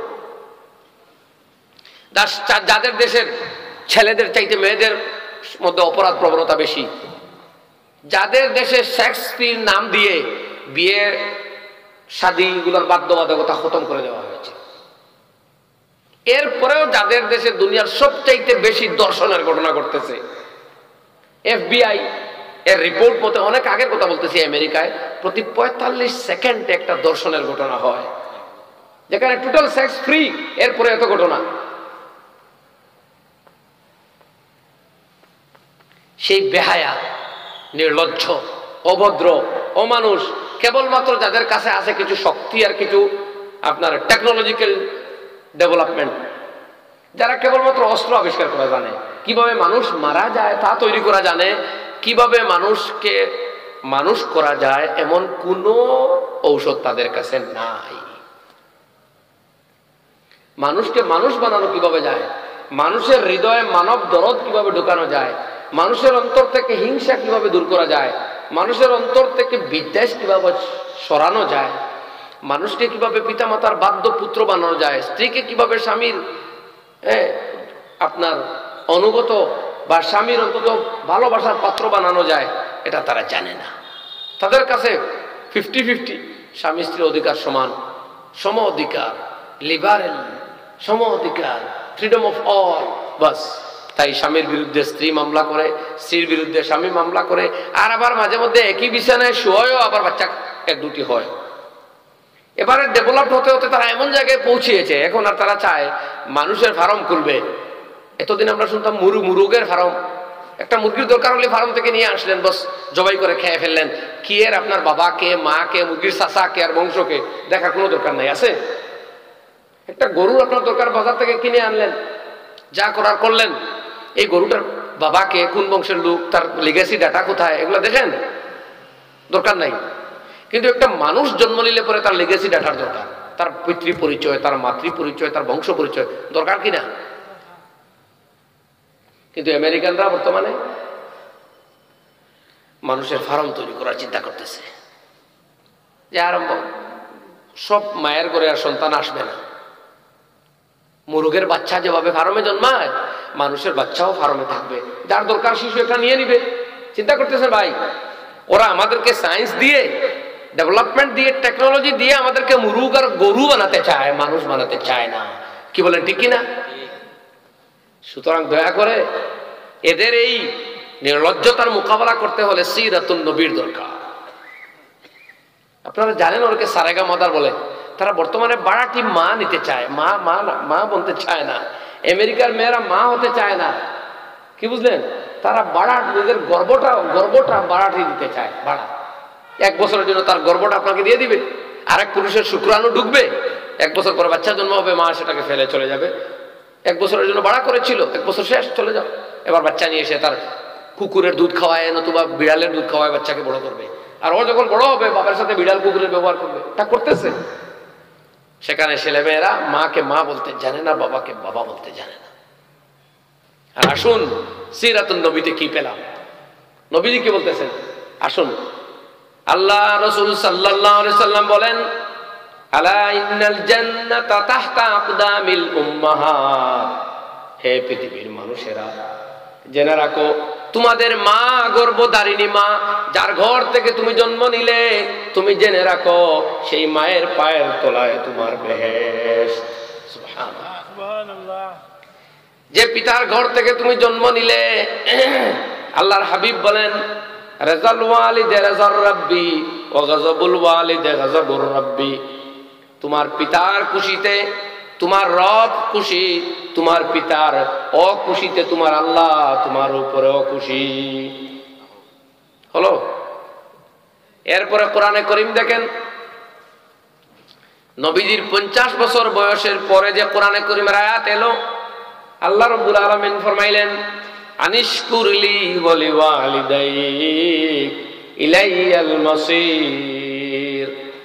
যাদের দেশের ছেলেদের চাইতে মেয়েদের মধ্যে অপরাধ প্রবণতা বেশি, যাদের দেশে সেক্স ফ্রির নাম দিয়ে বিয়ে শাদীগুলোর বাধ্যবাধকতা খতম করে দেওয়া হয়েছে, এরপরেও যাদের দেশে দুনিয়ার সবচাইতে বেশি ধর্ষণের ঘটনা ঘটতেছে, এফবিআই এর রিপোর্ট মতে, অনেক আগের কথা বলতেছি, আমেরিকায় প্রতি পঁয়তাল্লিশ সেকেন্ডে একটা ধর্ষণের ঘটনা হয়, যেখানে টোটাল সেক্স ফ্রি, এরপরে এত ঘটনা। সেই বেহায়া, নির্লজ্জ, অভদ্র, অমানুষ কেবলমাত্র যাদের কাছে আছে কিছু শক্তি আর কিছু আপনার টেকনোলজিক্যাল ডেভেলপমেন্ট, যারা কেবলমাত্র অস্ত্র আবিষ্কার করা জানে, কিভাবে মানুষ মারা যায় তা তৈরি করা জানে, কিভাবে মানুষকে মানুষ করা যায় এমন কোনো ঔষধ তাদের কাছে নাই। মানুষকে মানুষ বানানো কিভাবে যায়, মানুষের হৃদয়ে মানব দরদ কিভাবে ঢুকানো যায়, মানুষের অন্তর থেকে হিংসা কিভাবে দূর করা যায়, মানুষের অন্তর থেকে বিদ্বেষ কিভাবে সরানো যায়, মানুষকে কিভাবে পিতামাতার বাধ্য পুত্র বানানো যায়, স্ত্রীকে কিভাবে স্বামীর আপনার অনুগত বা স্বামীর অন্তত ভালোবাসার পাত্র বানানো যায়, এটা তারা জানে না। তাদের কাছে ফিফটি ফিফটি, স্বামী স্ত্রীর অধিকার সমান, সম অধিকার, লিবারেল, সম অধিকার, ফ্রিডম অফ অল, বাস। তাই স্বামীর বিরুদ্ধে স্ত্রী মামলা করে, স্ত্রীর বিরুদ্ধে স্বামী মামলা করে, আর আবার মাঝে মধ্যে একই বিছানায় শোয়ও, আবার বাচ্চা এক দুটি হয়। এবারে ডেভেলপ হতে হতে তারা এমন জায়গায় পৌঁছিয়েছে, এখন আর তারা চায় মানুষের ফার্ম খুলবে। এতদিন আমরা শুনতাম মুরু মুরুগের ফার্ম, একটা মুরগির দরকার হলে ফার্ম থেকে নিয়ে আসলেন, বস জবাই করে খেয়ে ফেললেন। কি এর আপনার বাবা কে, মা কে, মুরগির চাচা কে আর বংশকে দেখা কোনো দরকার নাই। আছে একটা গরু আপনার দরকার, বাজার থেকে কিনে আনলেন, যা করার করলেন। এই গরুটার বাবা কে, কোন বংশের লোক, তার লিগেসি ডাটা কোথায়, এগুলো দেখেন, দরকার নাই। কিন্তু একটা মানুষ জন্ম নিলে পরে তার লিগেসি ডাটার দরকার, তার পিতৃ পরিচয়, তার মাতৃ পরিচয়, তার বংশ পরিচয় দরকার কিনা? কিন্তু আমেরিকানরা বর্তমানে মানুষের ফার্ম তৈরি করার চিন্তা করতেছে, যে আরম্ভ সব মায়ের ঘরে আর সন্তান আসবে না। মুরগের বাচ্চা যেভাবে ফার্মে জন্মায়, মানুষের বাচ্চাও ফার্মে থাকবে, যার দরকার শিশু একটা নিয়ে নিবে। চিন্তা করতেছেন ভাই, ওরা আমাদেরকে সায়েন্স দিয়ে, ডেভেলপমেন্ট দিয়ে, টেকনোলজি দিয়ে আমাদেরকে মুরুগ আর গরু বানাতে চায়, মানুষ বানাতে চায় না। কি বলেন, ঠিক কিনা? সুতরাং দয়া করে এদের এই নির্লজ্জতার মোকাবেলা করতে হলে সিরাতুন নবীর দরকার। আপনারা জানেন ওরকে সারেগা মাদার বলে। তারা বর্তমানে বাড়াটি মা নিতে চায়, মা মা না মা বলতে চায় না। আমেরিকার মেয়েরা মা হতে চায় না। কি বুঝলেন? তারা বাড়া, নিজের গর্বটা গর্বটা বাড়াটি দিতে চায়। বাড়া এক বছরের জন্য তার গর্বটা আপনাকে দিয়ে দিবে। আরেক পুরুষের শুক্রাণু ঢুকবে, এক বছর পরে বাচ্চা জন্ম হবে, মা সেটাকে ফেলে চলে যাবে। এক বছরের জন্য বাড়া করেছিল, এক বছর শেষ, চলে যাও। এবার বাচ্চা নিয়ে এসে তার কুকুরের দুধ খাওয়ায়, নতুবা বিড়ালের দুধ খাওয়ায় বাচ্চাকে বড় করবে। আর ও যখন বড় হবে বাবার সাথে বিড়াল কুকুরের ব্যবহার করবে। তা করতেছে। সেখানে ছেলেমেয়েরা মাকে মা বলতে জানে না, বাবাকে বাবা বলতে জানে না। আর আসুন সিরাতুন নবীতে কি পেলাম। নবীজি কি বলতেছেন? আসুন, আল্লাহ রাসূল সাল্লাল্লাহু আলাইহি সাল্লাম বলেন, আলা ইন্নাল জান্নাতা তাহতা আকদামিল উম্মাহাত। হে পৃথিবীর মানুষেরা, জেনে রাখো তোমাদের মা গর্ভধারিণী মা, যার ঘর থেকে তুমি জন্ম নিলে, তুমি জেনে রাখো সেই মায়ের পায়ের তলায় তোমার বেহেশত। সুবহানাল্লাহ, সুবহানাল্লাহ। যে পিতার ঘর থেকে তুমি জন্ম নিলে, আল্লাহর হাবিব বলেন, রাজাল ওয়ালিদে রাজার রাব্বি ওয়া গাযাবুল ওয়ালিদে গাযাবুর রাব্বি। তোমার পিতার খুশিতে তোমার রব খুশি, তোমার পিতার অখুশিতে তোমার আল্লাহ তোমার উপরে অখুশি। হলো? এরপরে কোরআনে করিম দেখেন, নবীজির পঞ্চাশ বছর বয়সের পরে যে কোরআনে করিমের আয়াত এলো, আল্লাহ রাব্বুল আলামিন ফরমাইলেন, আনিশকুরলি ওয়া লিওয়ালিদাইক ইলাইয়াল মাসির।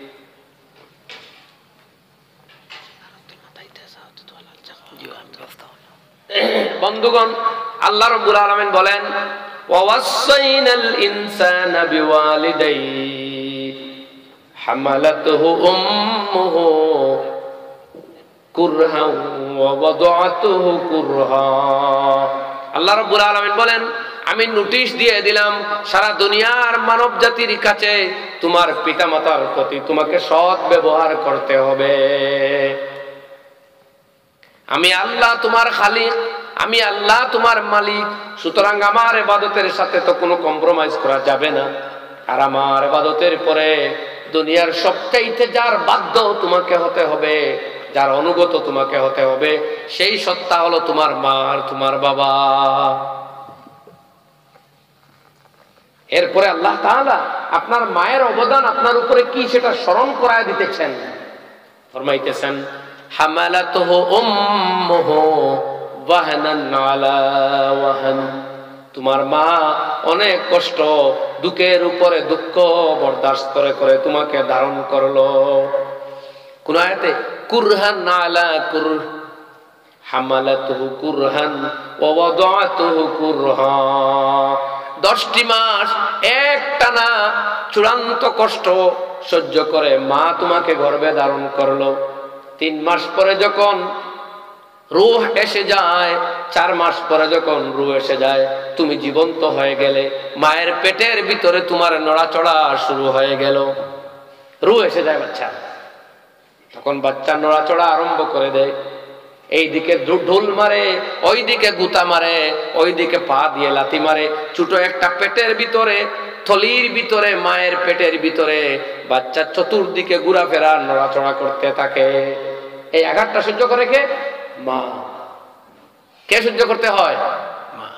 বন্ধুগণ, আল্লাহ রাব্বুল আলামিন বলেন, ওয়া ওয়াসাইনাল ইনসানা বিওয়ালিদাইহি হামালাতুহু উম্মুহু কুরহা ওয়া ওয়াদাআতুহু কুরহা। আল্লাহ রাব্বুল আলামিন বলেন, আমি নোটিশ দিয়ে দিলাম সারা দুনিয়ার মানব জাতির কাছে, তোমার পিতামাতার প্রতি তোমাকে সৎ ব্যবহার করতে হবে। আমি আল্লাহ তোমার খালিক, আমি আল্লাহ তোমার মালিক। সুতরাং আমার ইবাদতের সাথে তো কোনো কম্প্রোমাইজ করা যাবে না। আর আমার ইবাদতের পরে দুনিয়ার সবচাইতে যার বাধ্য তোমাকে হতে হবে, যার অনুগত তোমাকে হতে হবে, সেই সত্তা হলো তোমার মা আর তোমার বাবা। এরপরে আল্লাহ তাআলা আপনার মায়ের অবদান আপনার উপরে কি সেটা স্মরণ করায় দিতেছেন। ফরমাইতেছেন, হামালাতুহু উম্মুহু ওয়াহনান আলা ওয়াহন। তোমার মা অনেক কষ্ট, দুঃখের উপরে দুঃখ বরদাস্ত করে করে তোমাকে ধারণ করলো। কোন আয়াতে কুরহান আলা কুর, হামালাতুহু কুরহান ওয়া ওয়াদাআতুহু কুরহা। দশটি মাস একটানা চূড়ান্ত কষ্ট সহ্য করে মা তোমাকে গর্ভে ধারণ করলো। তিন মাস পরে যখন রূহ এসে যায়, চার মাস পরে যখন রূহ এসে যায়, তুমি জীবন্ত হয়ে গেলে, মায়ের পেটের ভিতরে তোমার নড়াচড়া শুরু হয়ে গেল। রূহ এসে যায় বাচ্চা, তখন বাচ্চা নড়াচড়া আরম্ভ করে দেয়। এইদিকে ঢোল মারে, ওইদিকে গুতা মারে, ওইদিকে পা দিয়ে লাথি মারে। ছোট একটা পেটের ভিতরে, থলির ভিতরে, মায়ের পেটের ভিতরে বাচ্চা চতুর্দিকে ঘোরাফেরা নড়াচড়া করতে থাকে। এই আঘাতটা সহ্য করে কে? মা। কে সহ্য করতে হয়? মা।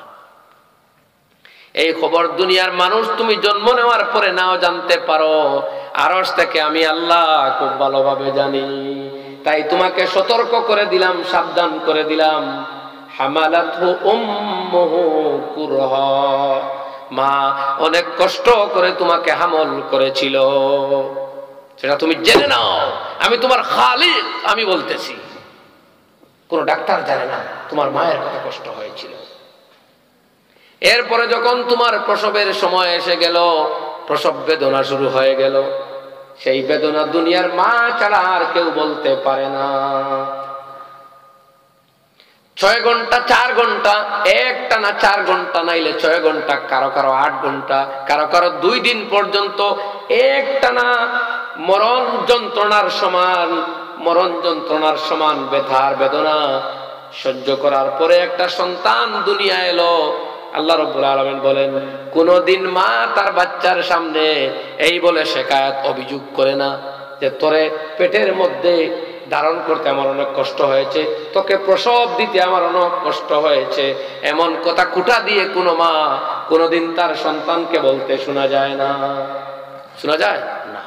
এই খবর দুনিয়ার মানুষ তুমি জন্ম নেওয়ার পরে নাও জানতে পারো, আরশ থেকে আমি আল্লাহ খুব ভালোভাবে জানি। তাই তোমাকে সতর্ক করে দিলাম, সাবধান করে দিলাম। হামালাতহু উম্মুহু কুরহা। মা অনেক কষ্ট করে তোমাকে হামল করেছিল, সেটা তুমি জেনে নাও। আমি তোমার খালিক, আমি বলতেছি। কোন ডাক্তার জানে না তোমার মায়ের কত কষ্ট হয়েছিল। এরপরে যখন তোমার প্রসবের সময় এসে গেল, প্রসব বেদনা শুরু হয়ে গেল। সেই বেদনা দুনিয়ার মা ছাড়া আর কেউ বলতে পারে না। ছয় ঘন্টা চার ঘন্টা, একটা না চার ঘন্টা, নাইলে ছয় ঘন্টা, কারো কারো আট ঘন্টা, কারো কারো দুই দিন পর্যন্ত একটা না মরণ যন্ত্রণার সমান মরণ যন্ত্রণার সমান ব্যথার বেদনা সহ্য করার পরে একটা সন্তান দুনিয়া এলো। আল্লাহ রাব্বুল আলামিন বলেন, কোনদিন মা তার বাচ্চার সামনে এই বলে শিকায়ত অভিযোগ করে না যে তোরে পেটের মধ্যে ধারণ করতে আমার অনেক কষ্ট হয়েছে, তোকে প্রসব দিতে আমার অনেক কষ্ট হয়েছে। এমন কথা কুটা দিয়ে কোনো মা কোনোদিন তার সন্তানকে বলতে শোনা যায় না। শোনা যায় না।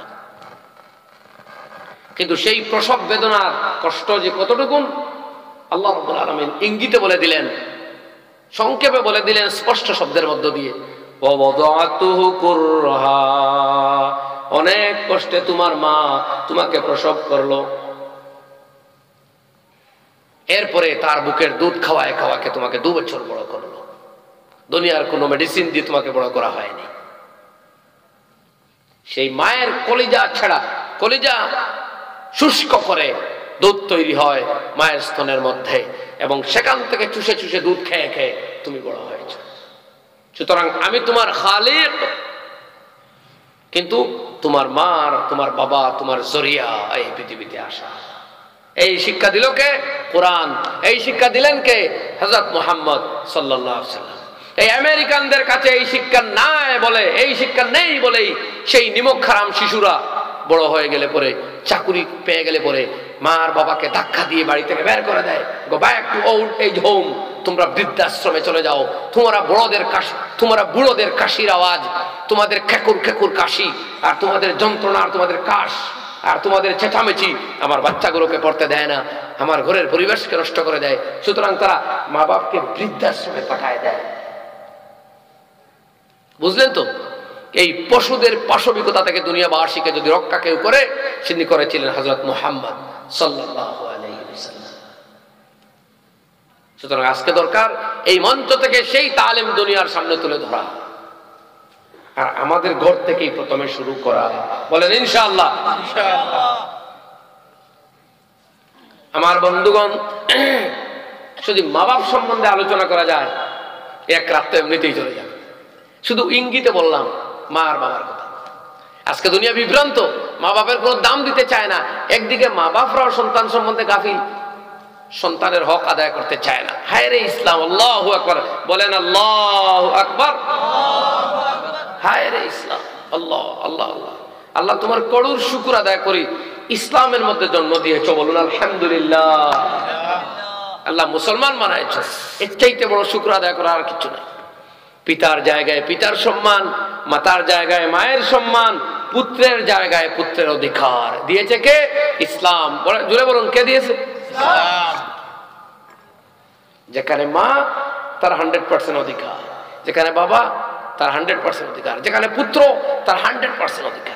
কিন্তু সেই প্রসব বেদনার কষ্ট যে কতটুকু আল্লাহ রাব্বুল আলামিন ইঙ্গিতে বলে দিলেন, সংক্ষেপে বলে দিলেন, স্পষ্ট শব্দের মধ্য দিয়ে, ওয়াদাতুহু কুরহা, অনেক কষ্টে তোমার মা তোমাকে প্রসব করলো। এরপরে তার বুকের দুধ খাওয়ায় খাওয়াকে তোমাকে দু বছর বড় করলো। দুনিয়ার কোনো মেডিসিন দিয়ে তোমাকে বড় করা হয়নি। সেই মায়ের কলিজা ছাড়া, কলিজা শুষ্ক করে দুধ তৈরি হয় মায়ের স্তনের মধ্যে, এবং সেখান থেকে চুষে চুষে দুধ খেয়ে খেয়ে তুমি বড় হয়েছ। সুতরাং আমি তোমার খালিক, কিন্তু তোমার মার, তোমার বাবা, তোমার জরিয়া এই পৃথিবীতে আসা। এই শিক্ষা দিল কে? কোরআন। এই শিক্ষা দিলেন কে? হযরত মুহাম্মদ সাল্লাল্লাহু আলাইহি ওয়াসাল্লাম। এই আমেরিকানদের কাছে এই শিক্ষা নাই বলে, এই শিক্ষা নেই বলেই সেই নিমক হারাম শিশুরা বড় হয়ে গেলে পরে, চাকুরি পেয়ে গেলে পরে মার বাবাকে ধাক্কা দিয়ে বাড়ি থেকে বের করে দেয়। Go back to old age home, তোমরা বৃদ্ধাশ্রমে চলে যাও। তোমরা বড়দের কাশি, তোমরা বুড়োদের কাশির আওয়াজ, তোমাদের খেকুর খেকুর কাশি, আর তোমাদের যন্ত্রণা, আর তোমাদের কাশ, আর তোমাদের চেঁচামেচি আমার বাচ্চাগুলোকে পড়তে দেয় না, আমার ঘরের পরিবেশকে নষ্ট করে দেয়। সুতরাং তারা মা বাপকে বৃদ্ধাশ্রমে পাঠায় দেয়। বুঝলেন তো? এই পশুদের পাশবিকতা থেকে দুনিয়াবাসীকে যদি রক্ষা কেউ করে, তিনি করেছিলেন হযরত মুহাম্মদ সাল্লাল্লাহু আলাইহি ওয়াসাল্লাম। সুতরাং আজকে দরকার এই মঞ্চ থেকে সেই তালিম দুনিয়ার সামনে তুলে ধরা, আর আমাদের ঘর থেকেই প্রথমে শুরু করা। বলেন ইনশাআল্লাহ। আমার বন্ধুগণ, শুধু মা বাপ সম্বন্ধে আলোচনা করা যায় এক রাত্রে এমনিতেই চলে যাবে। শুধু ইঙ্গিতে বললাম মা আর বাবার কথা। আজকে দুনিয়া বিভ্রান্ত, মা বাপের কোনো দাম দিতে চায় না। একদিকে মা বাপরাও সন্তান সম্বন্ধে গাফিল, সন্তানের হক আদায় করতে চায় না। হায় রে ইসলাম! আল্লাহু আকবার বলেন, আল্লাহু আকবার। হায় রে ইসলাম! আল্লাহ আল্লাহ আল্লাহ আল্লাহ, তোমার করুর শুকর আদায় করি, ইসলামের মধ্যে জন্ম দিয়েছ। বলুন আলহামদুলিল্লাহ। আল্লাহ মুসলমান বানাইছ, এর চাইতে বড় শুকর আদায় করা আর কিছু নাই। পিতার জায়গায় পিতার সম্মান, মাতার জায়গায় মায়ের সম্মান, পুত্রের জায়গায় পুত্রের অধিকার দিয়েছে কে? ইসলাম। জুড়ে বলুন, কে দিয়েছে? ইসলাম। যেখানে মা তার হান্ড্রেড পার্সেন্ট অধিকার, যেখানে বাবা তার হান্ড্রেড পার্সেন্ট অধিকার, যেখানে পুত্র তার হান্ড্রেড পার্সেন্ট অধিকার।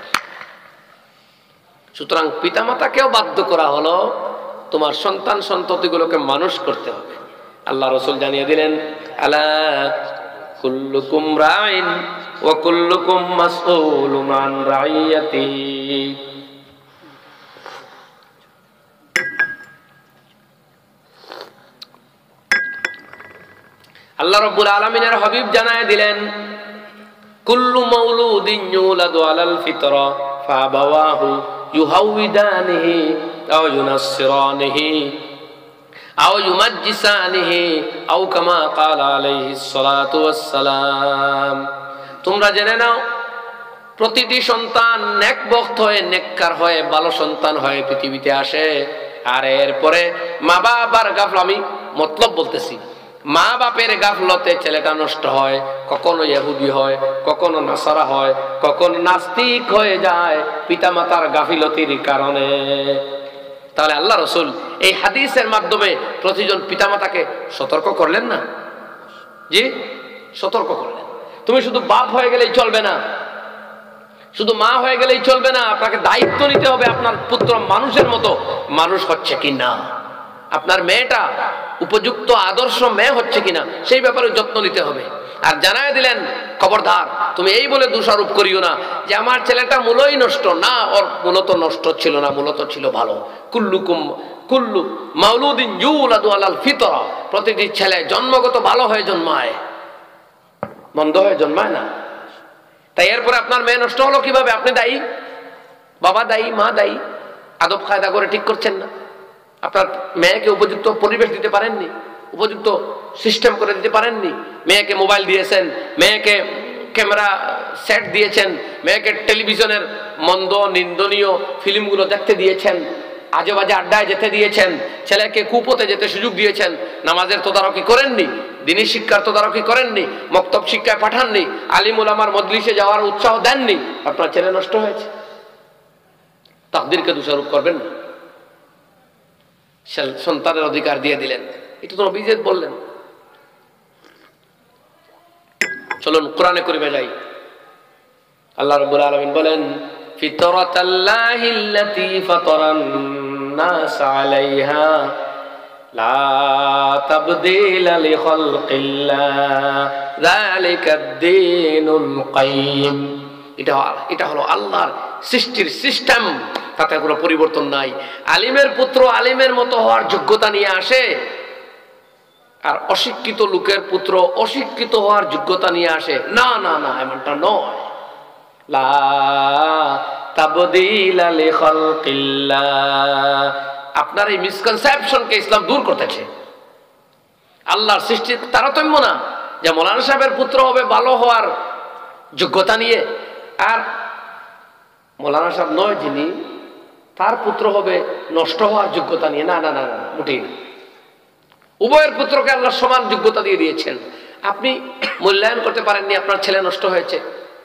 সুতরাং পিতা মাতাকেও বাধ্য করা হলো তোমার সন্তান সন্ততিগুলোকে মানুষ করতে হবে। আল্লাহ রাসূল জানিয়ে দিলেন, আলা কুল্লুকুম রাইন ওয়া কুল্লুকুম মাসউলুন আন রাইয়াতিহি। আল্লাহ রাব্বুল আলামিনের হাবিব জানায় দিলেন, কুল্লু মাউলুদিন ইউলাদু আলাল ফিতরা ফাবাওয়াহু ইউহাউইদানিহি আও ইউনাসসিরানিহি আও ইউমাজ্জিসানিহি আও কামা ক্বালা আলাইহিস সালাতু ওয়াস সালাম। তোমরা জেনে নাও, প্রতিটি সন্তান নেকবখত হয়ে, নেককার হয়ে, ভালো সন্তান হয়ে পৃথিবীতে আসে। আর এরপরে মা বাবার গাফল, আমি মতলব বলতেছি, মা বাপের গাফলতে ছেলেটা নষ্ট হয়। কখনো ইহুদি হয়, কখনো নাসারা হয়, কখনো নাস্তিক হয়ে যায় পিতা মাতার গাফিলতির কারণে। তাহলে আল্লাহ রাসূল এই হাদিসের মাধ্যমে প্রতিজন পিতামাতাকে সতর্ক করলেন না? জি, সতর্ক করলেন। তুমি শুধু বাপ হয়ে গেলেই চলবে না, শুধু মা হয়ে গেলেই চলবে না। আপনাকে দায়িত্ব নিতে হবে আপনার পুত্র মানুষের মতো মানুষ হচ্ছে কি না, আপনার মেয়েটা উপযুক্ত আদর্শ মেয়ে হচ্ছে কিনা সেই ব্যাপারে যত্ন নিতে হবে। আর জানায় দিলেন, খবরদার তুমি এই বলে দোষারোপ করিও না যে আমার ছেলেটা মূলই নষ্ট। না, ওর মূলত নষ্ট ছিল না, মূলত ছিল ভালো। কুল্লুকুম কুল্লু মাউলুদিন ইউলাদু আলাল ফিতরা, প্রতিটি ছেলে জন্মগত ভালো হয়ে জন্মায়, মন্দ হয়ে জন্মায় না। তাই এরপরে আপনার মেয়ে নষ্ট হলো কিভাবে? আপনি দায়ী, বাবা দায়ী, মা দায়ী, আদব কায়দা করে ঠিক করছেন না, আপনার মেয়েকে উপযুক্ত পরিবেশ দিতে পারেননি, উপযুক্ত সিস্টেম করে দিতে পারেননি। মেয়েকে মোবাইল দিয়েছেন, মেয়েকে ক্যামেরা সেট দিয়েছেন, মেয়েকে টেলিভিশনের মন্দ নিন্দনীয় ফিল্মগুলো দেখতে দিয়েছেন, আজে বাজে আড্ডায় যেতে দিয়েছেন, ছেলেকে কুপোতে যেতে সুযোগ দিয়েছেন, নামাজের তদারকি করেননি, দ্বীনি শিক্ষার তদারকি করেননি, মক্তব শিক্ষায় পাঠাননি, আলিম উলামার মজলিসে যাওয়ার উৎসাহ দেননি, আপনার ছেলে নষ্ট হয়েছে। তাকদীরকে দোষারোপ করবেন না, সন্তানের অধিকার দিয়ে দিলেন, এটা তো নবী বললেন। চলুন কোরআনে কারিমে যাই। আল্লাহ রাব্বুল আলামিন বলেন, ফিতরাতাল্লাহিল্লাতী ফাতারান নাস আলাইহা লা তাবদীলা লিখালকিল্লাহ যালিকাদ-দীনুল কাইয়্যিম। এটা এটা হলো আল্লাহর সৃষ্টির সিস্টেম, তাতে কোনো পরিবর্তন নাই। আলিমের পুত্র আলিমের মতো হওয়ার যোগ্যতা নিয়ে আসে, আর অশিক্ষিত লোকের পুত্র অশিক্ষিত হওয়ার যোগ্যতা নিয়ে আসে না। না না এমনটা নয়। লা তাবদীলা লিখালকিল্লাহ। আপনার এই মিসকনসেপশনকে ইসলাম দূর করতেছে। আল্লাহর সৃষ্টির তারতম্য না যে মৌলানা সাহেবের পুত্র হবে ভালো হওয়ার যোগ্যতা নিয়ে, আর মৌলানা সাহেব নয় যিনি, তার পুত্র হবে নষ্ট হওয়ার যোগ্যতা নিয়ে। না না না না মোটেই না। উভয়ের পুত্রকে আল্লাহ সমান যোগ্যতা দিয়ে দিয়েছেন। আপনি মূল্যায়ন করতে পারেননি, আপনার ছেলে নষ্ট হয়েছে।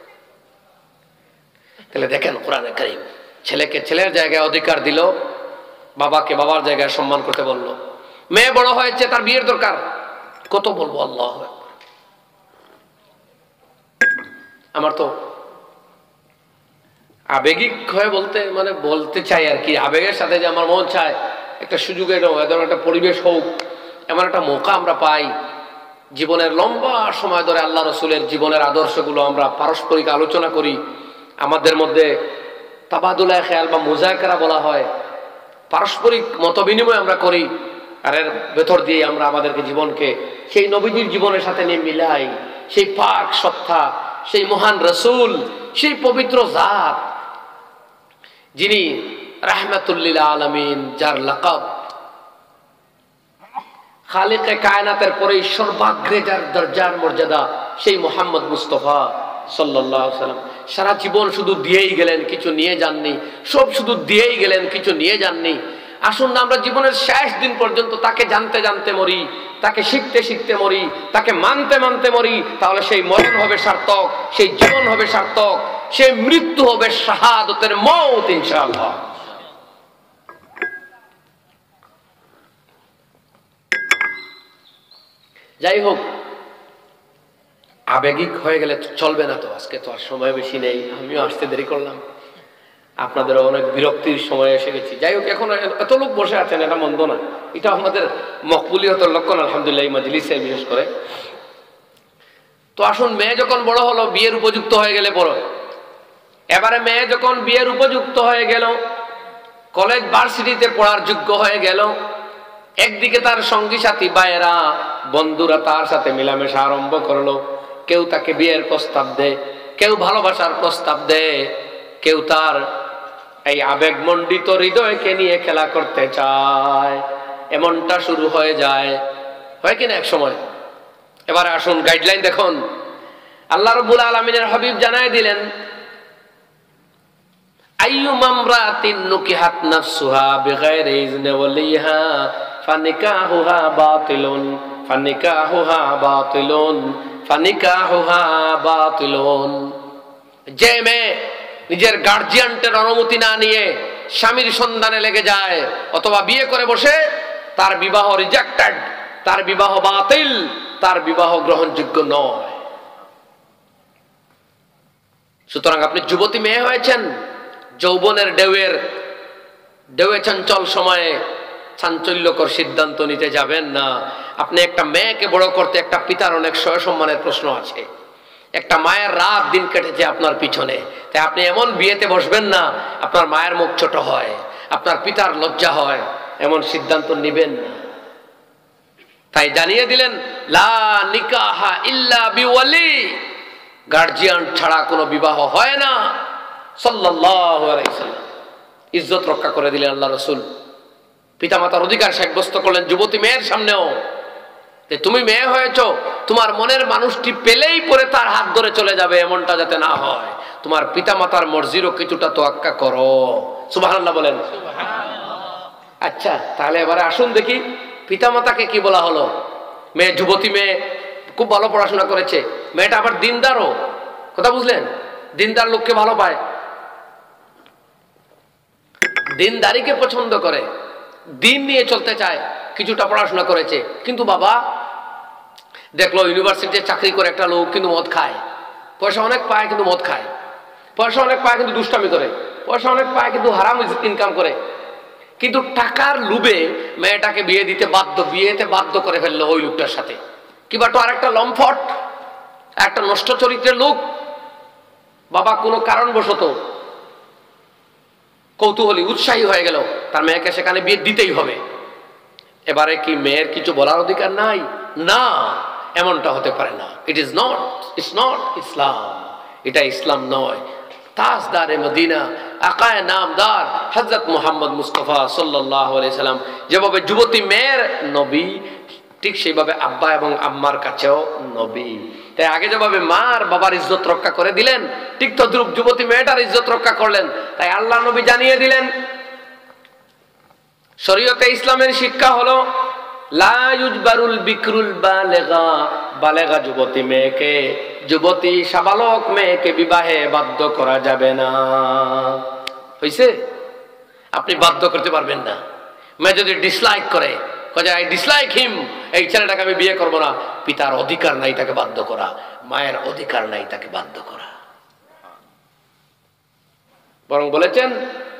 তাহলে দেখেন কোরআনে কারীম ছেলেকে ছেলের জায়গায় অধিকার দিল, বাবাকে বাবার জায়গায় সম্মান করতে বলল। মেয়ে বড় হয়েছে, তার বিয়ের দরকার, কত বলবো আল্লাহ। আমার তো আবেগিক হয়ে বলতে মানে বলতে চাই আর কি, আবেগের সাথে যে আমার মন চায় একটা সুযোগে একটা পরিবেশ হোক, এমন একটা মৌকা আমরা পাই। জীবনের লম্বা সময় ধরে আল্লাহ রসুলের জীবনের আদর্শগুলো আমরা পারস্পরিক আলোচনা করি, আমাদের মধ্যে তাবাদুল খেয়াল বা মুযাকারা বলা হয়, পারস্পরিক মত বিনিময় আমরা করি, আর এর ভেতর দিয়ে আমরা আমাদেরকে জীবনকে সেই নবীজির জীবনের সাথে নিয়ে মিলাই। সেই পাক সত্তা, সেই মহান রসুল, সেই পবিত্র জাত যিনি রাহমাতুল লিল আলামিন, যার লাকাব খালিকে কায়নাতের পরে সর্বাগ্রে যার দরজার মর্যাদা, সেই মুহাম্মদ মুস্তাফা সাল্লাল্লাহু আলাইহি ওয়াসাল্লাম সারা জীবন শুধু দিয়েই গেলেন, কিছু নিয়ে যাননি। সব শুধু দিয়েই গেলেন, কিছু নিয়ে যাননি। আসুন না আমরা জীবনের শেষ দিন পর্যন্ত তাকে জানতে জানতে মরি, তাকে শিখতে শিখতে মরি, তাকে মানতে মানতে মরি। তাহলে সেই মরণ হবে সার্থক, সেই জীবন হবে সার্থক, সেই মৃত্যু হবে শাহাদাতের মওত ইনশাআল্লাহ। যাই হোক, আবেগিক হয়ে গেলে চলবে না। তো আজকে তো আর সময় বেশি নেই, আমিও আসতে দেরি করলাম, আপনাদেরও অনেক বিরক্তির সময় এসে গেছি। যাই হোক, এখন এত লোক বসে আছেন, এটা মন্দ না, এটা আমাদের মকবুলিয়তের লক্ষণ আলহামদুলিল্লাহ, এই মজলিসে বিশেষ করে। তো আসুন, মেয়ে যখন বড় হলো, বিয়ের উপযুক্ত হয়ে গেলে বড়, এবারে মেয়ে যখন বিয়ের উপযুক্ত হয়ে গেল, কলেজ ভার্সিটিতে পড়ার যোগ্য হয়ে গেল, একদিকে তার সঙ্গী সাথী ভাইয়েরা বন্ধুরা তার সাথে মেলামেশা আরম্ভ করলো। কেউ তাকে বিয়ের প্রস্তাব দেয়, কেউ ভালোবাসার প্রস্তাব দেয়, কেউ তার এই আবেগমণ্ডিত হৃদয়কে নিয়ে খেলা করতে চায়। এমনটা শুরু হয়ে যায়, হয় কিনা এক সময়। এবারে আসুন গাইডলাইন দেখুন। আল্লাহ রাব্বুল আলামিনের হাবিব জানায় দিলেন, আইয়ুমা ইমরাতিন নুকিহাত নাফসুহা বিগাইরি ইজনি ওয়ালিহা ফানিকাহুহা বাতিলুন ফানিকাহুহা বাতিলুন ফানিকাহুহা বাতিলুন। যে মেয়ে নিজের গার্জিয়ানের অনুমতি না নিয়ে স্বামীর সন্ধানে লেগে যায় অথবা বিয়ে করে বসে, তার বিবাহ রিজেক্টেড, তার বিবাহ বাতিল, তার বিবাহ গ্রহণযোগ্য নয়। সুতরাং আপনি যুবতী মেয়ে হয়েছেন, যৌবনের ঢেউয়ের ঢেউয়ে চঞ্চল সময়ে চাঞ্চল্যকর সিদ্ধান্ত নিতে যাবেন না। আপনি একটা মেয়েকে বড় করতে একটা পিতার অনেক সয় সম্মানের প্রশ্ন আছে। একটা মায়ের রাত দিন কেটেছে আপনার পিছনে, তাই আপনি এমন বিয়েতে বসবেন না আপনার মায়ের মুখ ছোট হয়, আপনার পিতার লজ্জা হয়, এমন সিদ্ধান্ত নেবেন না। তাই জানিয়ে দিলেন লা নিকাহা ইল্লা বিওয়ালি, গার্জিয়ান ছাড়া কোনো বিবাহ হয় না সাল্লাল্লাহু আলাইহি সাল্লাম। ইজ্জত রক্ষা করে দিলেন আল্লাহ রাসূল। পিতামাতার অধিকার সাব্যস্ত করলেন যুবতী মেয়ের সামনেও, যে তুমি মেয়ে হয়েছো, তোমার মনের মানুষটি পেলেই পরে তার হাত ধরে চলে যাবে, এমনটা যাতে না হয়। তোমার পিতামাতার মর্জিরও কিছুটা তোয়াক্কা করো। সুবহানাল্লাহ বলেন। আচ্ছা, তাহলে এবারে আসুন দেখি পিতামাতাকে কি বলা হলো। মেয়ে, যুবতী মেয়ে, খুব ভালো পড়াশোনা করেছে, মেয়েটা আবার দিনদারও। কথা বুঝলেন? দিনদার লোককে ভালো পায়, দিনদারিকে পছন্দ করে, দিন নিয়ে চলতে চায়, কিছুটা পড়াশোনা করেছে। কিন্তু বাবা দেখলো ইউনিভার্সিটিতে চাকরি করে একটা লোক কিন্তু মদ খায়, পয়সা অনেক পায় কিন্তু মদ খায়, পয়সা অনেক পায় কিন্তু দুষ্টামি করে, পয়সা অনেক পায় কিন্তু হারাম ইনকাম করে। কিন্তু টাকার লোভে মেয়েটাকে বিয়ে দিতে বাধ্য, বিয়েতে বাধ্য করে ফেললো ওই লোকটার সাথে। কিংবা তো আরেকটা লম্ফট, একটা নষ্ট চরিত্রের লোক। বাবা কোনো কারণবশত কৌতূহলী উৎসাহী হয়ে গেল, তার মেয়েকে সেখানে বিয়ে দিতেই হবে। এবারে কি মেয়ের কিছু বলার অধিকার নাই? না, এমনটা হতে পারে না। It is not, it's not Islam, এটা ইসলাম নয়। তাজদারে মদিনা, আকায়ে নামদার হযরত মুহাম্মদ মুস্তাফা সাল্লাল্লাহু আলাইহি সাল্লাম যেভাবে যুবতী মেয়ের নবী, ঠিক সেইভাবে আব্বা এবং আম্মার কাছেও নবী। তাই আগে যেভাবে মা আর বাবার ইজ্জত রক্ষা করে দিলেন, ঠিক তদ্রূপ যুবতী মেয়েটার ইজ্জত রক্ষা করলেন। তাই আল্লাহ নবী জানিয়ে দিলেন, শরীয়তে ইসলামের শিক্ষা হলো লা ইউজবারুল বিকরুল বালেগা, বালেগা যুবতী মেয়েকে, যুবতী সাবালক মেয়েকে বিবাহে বাধ্য করা যাবে না। হইছে? আপনি বাধ্য করতে পারবেন না। মেয়ে যদি ডিসলাইক করে, কয়ে আই ডিসলাইক হিম, এই ছেলেটাকে আমি বিয়ে করবো না, পিতার অধিকার নাই তাকে বাধ্য করা, মায়ের অধিকার নাই তাকে বাধ্য করা। বরং বলেছেন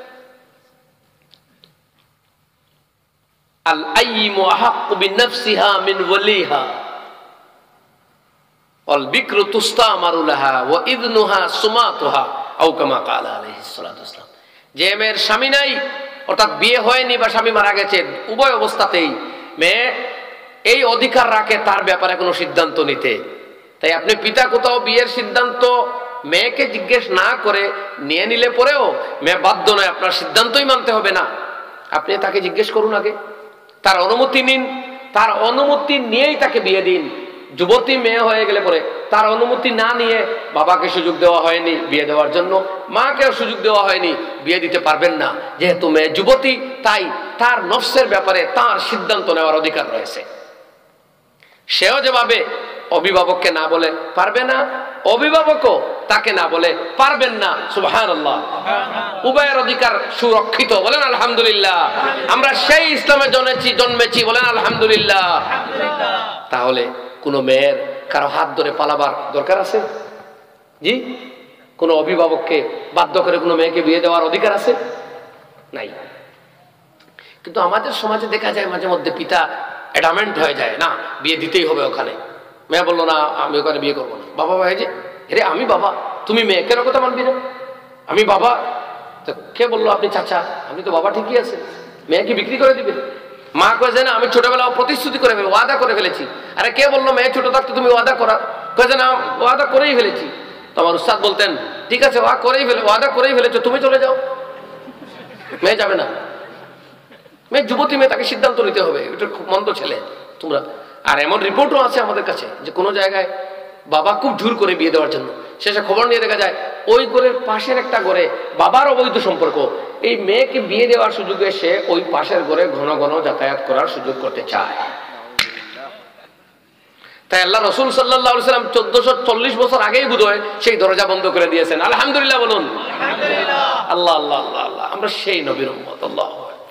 আল আইয়িমু আহাক্কু বিনাফসিহা মিন ওয়ালিহা ওয়াল বিকরু তুস্তামারু লাহা ওয়া ইযনুহা সুমাতুহা আও কামা ক্বালা আলাইহিস সালাতু ওয়াসসালাম। যে মেয়ের স্বামী নাই, অর্থাৎ বিয়ে হয়নি বা স্বামী মারা গেছে, উভয় অবস্থাতেই মেয়ে এই অধিকার রাখে তার ব্যাপারে কোনো সিদ্ধান্ত নিতে। তাই আপনি পিতা কোথাও বিয়ের সিদ্ধান্ত মেয়েকে জিজ্ঞেস না করে নিয়ে নিলে পরেও মেয়ে বাধ্য নয়, আপনার সিদ্ধান্তই মানতে হবে না। আপনি তাকে জিজ্ঞেস করুন, আগে তার অনুমতি নিন, তার অনুমতি নিয়েই তাকে বিয়ে দিন। যুবতী মেয়ে হয়ে গেলে পরে তার অনুমতি না নিয়ে বাবাকে সুযোগ দেওয়া হয়নি বিয়ে দেওয়ার জন্য, মাকেও সুযোগ দেওয়া হয়নি, বিয়ে দিতে পারবেন না। যেহেতু মেয়ে যুবতী, তাই তার নফসের ব্যাপারে তার সিদ্ধান্ত নেওয়ার অধিকার রয়েছে। সেও যেভাবে অভিভাবককে না বলে পারবে না, অভিভাবকও তাকে না বলে পারবেন না। সুবহানাল্লাহ। উভয়ের অধিকার সুরক্ষিত, বলেন আলহামদুলিল্লাহ। আমরা সেই ইসলামে জন্মেছি জন্মেছি বলেন আলহামদুলিল্লাহ। তাহলে কোন মেয়ের কারো হাত ধরে পালাবার দরকার আছে? জি? কোন অভিভাবককে বাধ্য করে কোনো মেয়েকে বিয়ে দেওয়ার অধিকার আছে? নাই। কিন্তু আমাদের সমাজে দেখা যায় মাঝে মধ্যে পিতা অ্যাডামেন্ট হয়ে যায়, না বিয়ে দিতেই হবে ওখানে। মেয়ে বললো না আমি ওখানে বিয়ে করবো না। বাবা ভাই যে রে আমি বাবা, তুমি মেয়ে কেন কথা মানবি না? আমি বাবা। তো কে বললো আপনি চাচা? আপনি তো বাবা ঠিকই আছে, মেয়ে কি বিক্রি করে দিবে? মা কয়ে যে না আমি ছোটবেলায় প্রতিশ্রুতি করে ফেলে ওয়াদা করে ফেলেছি। আরে কে বললো মেয়ে ছোট থাকতে তুমি ওয়াদা করা? কয়ে যে না ওয়াদা করেই ফেলেছি। তো আমার উস্তাদ বলতেন ঠিক আছে ওয়া করেই ফেলে ওয়াদা করেই ফেলেছো, তুমি চলে যাও, মেয়ে যাবে না। মেয়ে যুবতী মেয়ে, তাকে সিদ্ধান্ত নিতে হবে, এটা খুব মন্দ ছেলে তোমরা। আর এমন রিপোর্টও আছে আমাদের কাছে যে কোনো জায়গায় বাবা খুব জোর করে বিয়ে দেওয়ার জন্য, শেষে খবর নিয়ে দেখা যায় ওই ঘরের পাশের একটা ঘরে বাবার অবৈধ সম্পর্ক, এই মেয়েকে বিয়ে দেওয়ার সুযোগে সে ওই পাশের ঘরে ঘন ঘন যাতায়াত করার সুযোগ করতে চায়। তাই আল্লাহ রসুল সাল্লাল্লাহু আলাইহি সাল্লাম চোদ্দশো চল্লিশ বছর আগেই বোধহয় সেই দরজা বন্ধ করে দিয়েছেন। আলহামদুলিল্লাহ বলুন। আল্লাহ আল্লাহ আল্লাহ আল্লাহ, আমরা সেই নবীর উম্মত। আল্লাহ।